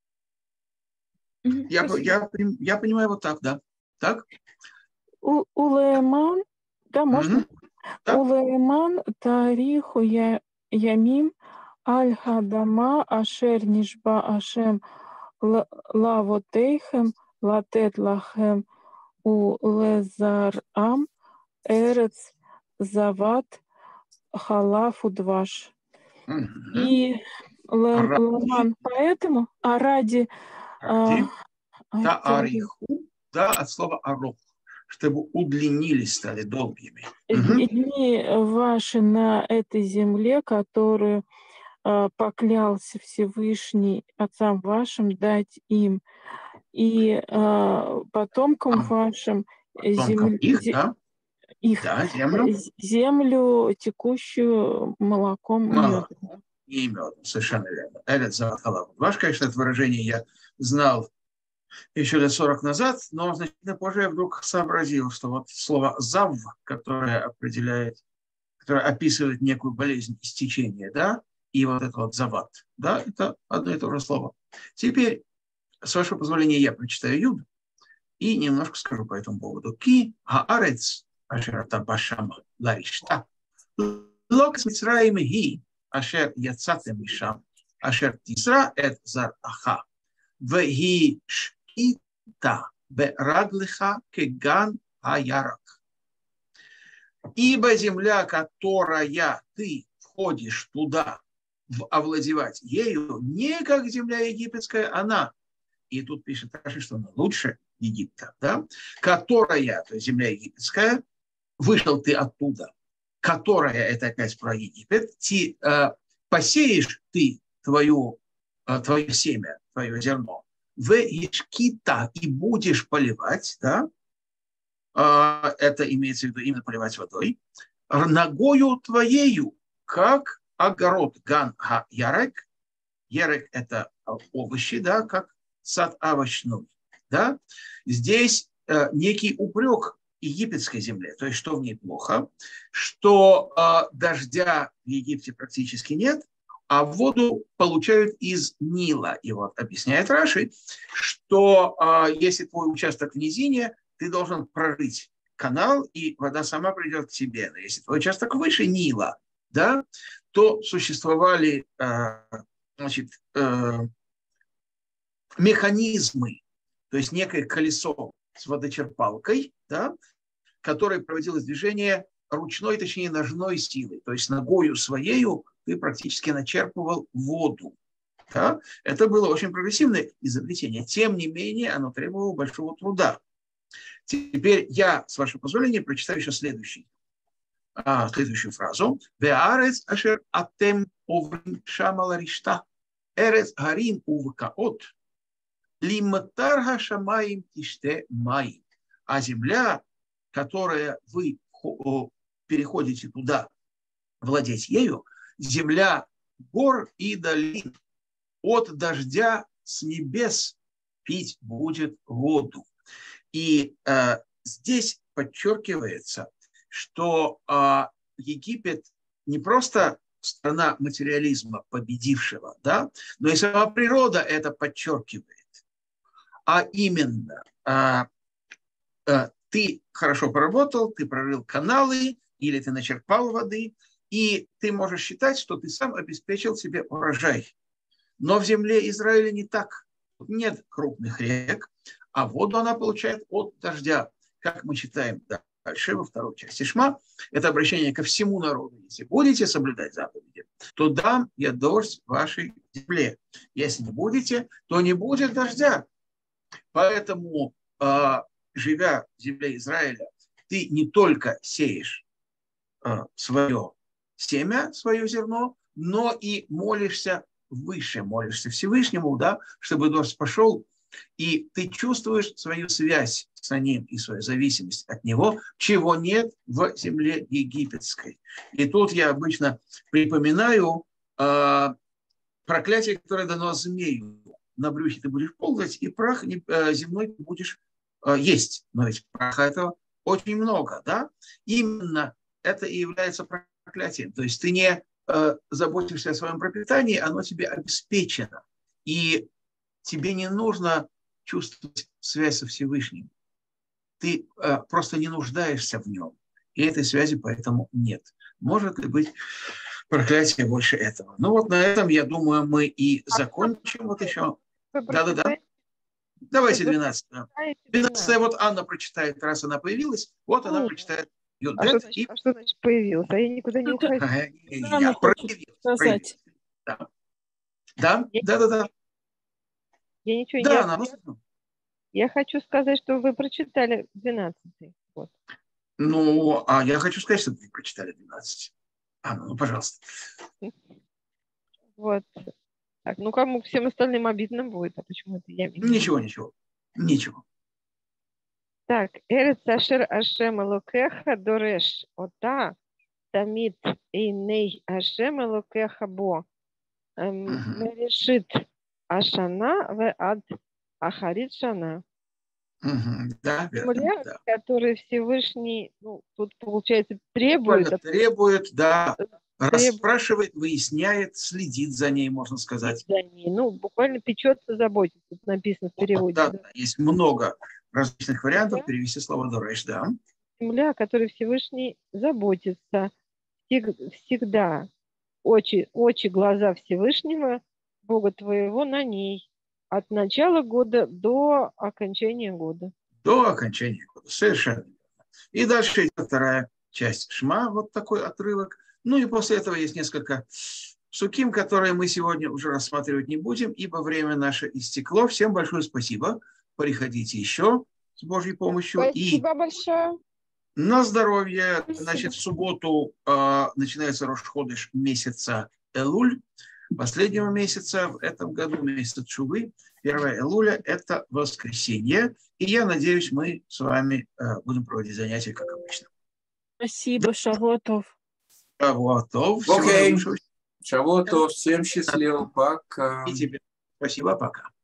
Speaker 1: Я, я, я понимаю вот так, да. Так?
Speaker 3: Улеман, да, можно? Улеман тариху ямим аль-хадама ашер нишба ашем лавотейхем латет лахем у лезарам эрец зават халафу дваш. И ламан поэтому, а ради...
Speaker 1: ради а, да, ариху, да, от слова арох, чтобы удлинились, стали долгими.
Speaker 3: Дни ваши на этой земле, которую а, поклялся Всевышний отцам вашим дать им, и э, потомкам вашим
Speaker 1: Потомкам
Speaker 3: землю,
Speaker 1: их, да?
Speaker 3: их
Speaker 1: Да, землю.
Speaker 3: землю, текущую молоком и медом.
Speaker 1: Молоком и медом, совершенно верно. Эрец зават халав удваш, конечно, это выражение я знал еще лет сорок назад, но значительно позже я вдруг сообразил, что вот слово «зав», которое определяет, которое описывает некую болезнь истечения, да, и вот это вот «зават», да, это одно и то же слово. Теперь, с вашего позволения, я прочитаю Юд и немножко скажу по этому поводу. «Ки хаарец ашерата башама ларишта лок мицраим ги ашер яцатем мишам ашер тисра эт зар аха вги шкита бераглиха кеган аярак». Ибо земля, которая ты входишь туда, в овладевать ею, не как земля египетская, она, и тут пишет Раши, что она лучше Египта, да, которая, то есть земля египетская, вышел ты оттуда, которая, это опять про Египет, ти, э, посеешь ты твою, э, твое семя, твое зерно, в ишкита, и будешь поливать, да, э, это имеется в виду именно поливать водой, ногою твоею, как огород ган ха ярек. Ярек – это овощи, да, как сад овощной. Да? Здесь э, некий упрек египетской земле. То есть, что в ней плохо? Что э, дождя в Египте практически нет, а воду получают из Нила. И вот объясняет Раши, что э, если твой участок в низине, ты должен прорыть канал, и вода сама придет к тебе. Но если твой участок выше Нила, да, то существовали э, значит, э, механизмы, то есть некое колесо с водочерпалкой, да, которое проводилось движение ручной, точнее ножной силой, то есть ногою своею ты практически начерпывал воду. Да. Это было очень прогрессивное изобретение. Тем не менее, оно требовало большого труда. Теперь я, с вашего позволения, прочитаю еще следующий. А, следующую фразу. «Веарец ашер атем оврим шамала ришта, эрец гарим увкаот, лиматар хашамаим тиште маим». А земля, которая вы переходите туда, владеть ею, земля гор и долин, от дождя с небес пить будет воду. И э, здесь подчеркивается, что э, Египет не просто страна материализма победившего, да, но и сама природа это подчеркивает. А именно, э, э, ты хорошо поработал, ты прорыл каналы или ты начерпал воды, и ты можешь считать, что ты сам обеспечил себе урожай. Но в земле Израиля не так. Нет крупных рек, а воду она получает от дождя. Как мы читаем дальше во второй части Шма, это обращение ко всему народу. Если будете соблюдать заповеди, то дам я дождь вашей земле. Если не будете, то не будет дождя. Поэтому, живя в земле Израиля, ты не только сеешь свое семя, свое зерно, но и молишься выше, молишься Всевышнему, да, чтобы дождь пошел, и ты чувствуешь свою связь с ним и свою зависимость от него, чего нет в земле египетской. И тут я обычно припоминаю э, проклятие, которое дано змею. На брюхе ты будешь ползать, и прах э, земной ты будешь э, есть. Но ведь праха этого очень много, да? Именно это и является проклятием. То есть ты не заботишься о своем пропитании, оно тебе обеспечено. И тебе не нужно чувствовать связь со Всевышним. Ты э, просто не нуждаешься в нем. И этой связи поэтому нет. Может ли быть проклятие больше этого? Ну вот на этом, я думаю, мы и закончим. Вот еще. Да-да-да. Давайте двенадцатое. двенадцатое вот Анна прочитает, раз она появилась. Вот она прочитает.
Speaker 2: А что, значит, и... а что значит появился? А я никуда не уходила.
Speaker 1: Я проявился. Да, да, да, да, да.
Speaker 2: Я ничего
Speaker 1: да,
Speaker 2: не
Speaker 1: она,
Speaker 2: Я хочу сказать, что вы прочитали двенадцатый. Вот.
Speaker 1: Ну, а я хочу сказать, что вы прочитали двенадцать. А, ну, ну, пожалуйста.
Speaker 2: Вот. Так, ну кому всем остальным обидно будет, а почему это я?
Speaker 1: Ничего, ничего. Ничего.
Speaker 2: Так, Эрец Ашер Ашем Элокеха Дореш Ота Тамит Эйней Ашем Элокеха Бо Мерешит Ашана в Ад Ахарит Шана.
Speaker 1: Угу. Да, верно.
Speaker 2: Земля,
Speaker 1: Да.
Speaker 2: который Всевышний, ну, тут, получается, требует.
Speaker 1: Буквально требует, да,
Speaker 2: требует
Speaker 1: расспрашивает, выясняет, следит за ней, можно сказать.
Speaker 2: за ней. Ну, буквально печется, заботится. Тут написано в переводе.
Speaker 1: Да,
Speaker 2: Да.
Speaker 1: да, есть много различных вариантов
Speaker 2: Да.
Speaker 1: перевести слово «дореш», да.
Speaker 2: Земля, о которой Всевышний заботится всег- всегда. Очи, очи, глаза Всевышнего, Бога твоего, на ней. От начала года до окончания года.
Speaker 1: До окончания года. Совершенно верно. И дальше идет вторая часть Шма, вот такой отрывок. Ну и после этого есть несколько псуким, которые мы сегодня уже рассматривать не будем, ибо время наше истекло. Всем большое спасибо. Приходите еще с Божьей помощью.
Speaker 6: Спасибо
Speaker 1: И
Speaker 6: большое.
Speaker 1: на здоровье.
Speaker 4: Спасибо.
Speaker 1: Значит, в субботу э, начинается Рош ходеш месяца Элуль, последнего месяца в этом году, месяца Чувы. первое Элуля – это воскресенье. И я надеюсь, мы с вами э, будем проводить занятия, как обычно.
Speaker 3: Спасибо, Шавотов.
Speaker 1: Шавуатов.
Speaker 7: Окей. Шавуатов. Всем счастливо. Пока.
Speaker 1: И тебе спасибо. Пока.